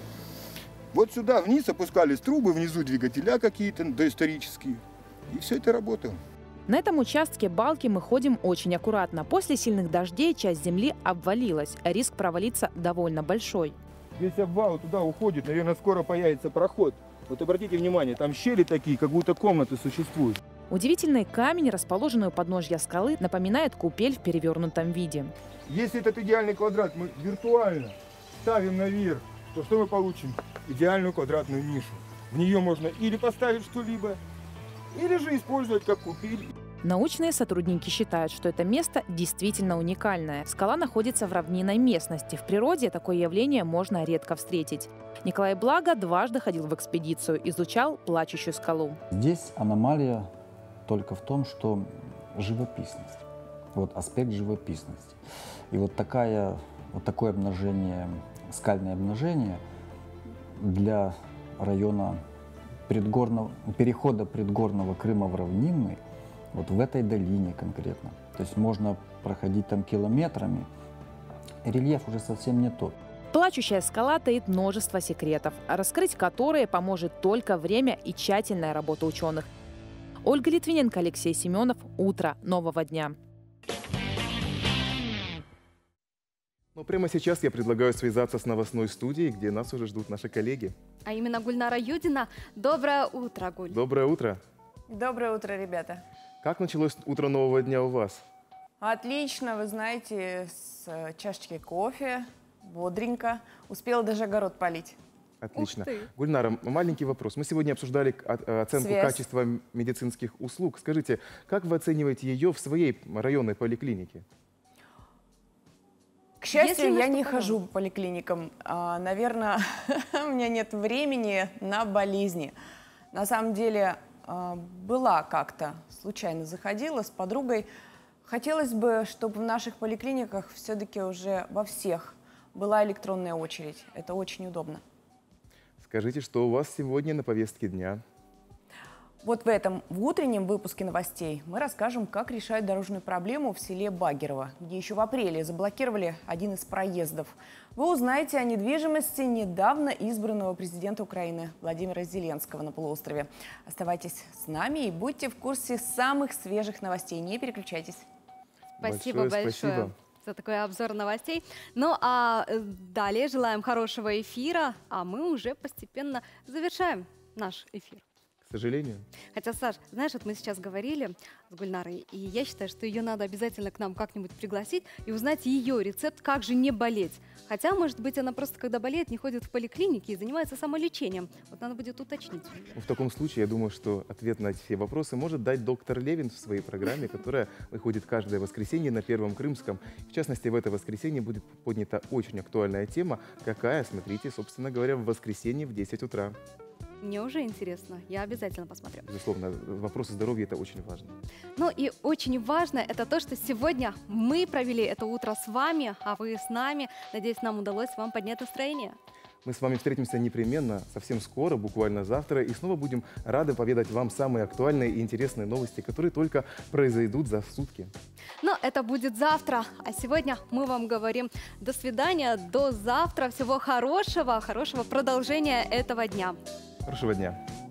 Вот сюда вниз опускались трубы, внизу двигателя какие-то доисторические. И все это работало. На этом участке балки мы ходим очень аккуратно. После сильных дождей часть земли обвалилась, а риск провалиться довольно большой. Весь обвал туда уходит, наверное, скоро появится проход. Вот обратите внимание, там щели такие, как будто комнаты существуют. Удивительный камень, расположенный у подножья скалы, напоминает купель в перевернутом виде. Если этот идеальный квадрат мы виртуально ставим наверх, то что мы получим? Идеальную квадратную нишу. В нее можно или поставить что-либо, или же использовать как купель. Научные сотрудники считают, что это место действительно уникальное. Скала находится в равнинной местности. В природе такое явление можно редко встретить. Николай Благо дважды ходил в экспедицию, изучал плачущую скалу. Здесь аномалия только в том, что живописность. Вот аспект живописности. И вот такое обнажение, скальное обнажение для района перехода предгорного Крыма в равнинный, вот в этой долине конкретно. То есть можно проходить там километрами, рельеф уже совсем не тот. Плачущая скала таит множество секретов, раскрыть которые поможет только время и тщательная работа ученых. Ольга Литвиненко, Алексей Семенов. Утро нового дня. Но прямо сейчас я предлагаю связаться с новостной студией, где нас уже ждут наши коллеги. А именно Гульнара Юдина. Доброе утро, Гуль. Доброе утро. Доброе утро, ребята. Как началось утро нового дня у вас? Отлично, вы знаете, с чашечкой кофе, бодренько. Успела даже огород полить. Отлично. Гульнара, маленький вопрос. Мы сегодня обсуждали оценку качества медицинских услуг. Скажите, как вы оцениваете ее в своей районной поликлинике? К счастью, я не хожу по поликлиникам. Наверное, у меня нет времени на болезни. На самом деле, была как-то, случайно заходила с подругой. Хотелось бы, чтобы в наших поликлиниках все-таки уже во всех была электронная очередь. Это очень удобно. Скажите, что у вас сегодня на повестке дня? Вот в утреннем выпуске новостей мы расскажем, как решают дорожную проблему в селе Багерово, где еще в апреле заблокировали один из проездов. Вы узнаете о недвижимости недавно избранного президента Украины Владимира Зеленского на полуострове. Оставайтесь с нами и будьте в курсе самых свежих новостей. Не переключайтесь. Спасибо большое за такой обзор новостей. Ну а далее желаем хорошего эфира, а мы уже постепенно завершаем наш эфир. К сожалению. Хотя, Саш, знаешь, вот мы сейчас говорили с Гульнарой, и я считаю, что ее надо обязательно к нам как-нибудь пригласить и узнать ее рецепт, как же не болеть. Хотя, может быть, она просто, когда болеет, не ходит в поликлинике и занимается самолечением. Вот надо будет уточнить. В таком случае, я думаю, что ответ на все вопросы может дать доктор Левин в своей программе, которая выходит каждое воскресенье на Первом Крымском. В частности, в это воскресенье будет поднята очень актуальная тема. Какая? Смотрите, собственно говоря, в воскресенье в 10 утра. Мне уже интересно, я обязательно посмотрю. Безусловно, вопросы здоровья – это очень важно. Ну и очень важно это то, что сегодня мы провели это утро с вами, а вы с нами. Надеюсь, нам удалось вам поднять настроение. Мы с вами встретимся непременно совсем скоро, буквально завтра, и снова будем рады поведать вам самые актуальные и интересные новости, которые только произойдут за сутки. Но это будет завтра, а сегодня мы вам говорим до свидания, до завтра, всего хорошего продолжения этого дня. Хорошего дня.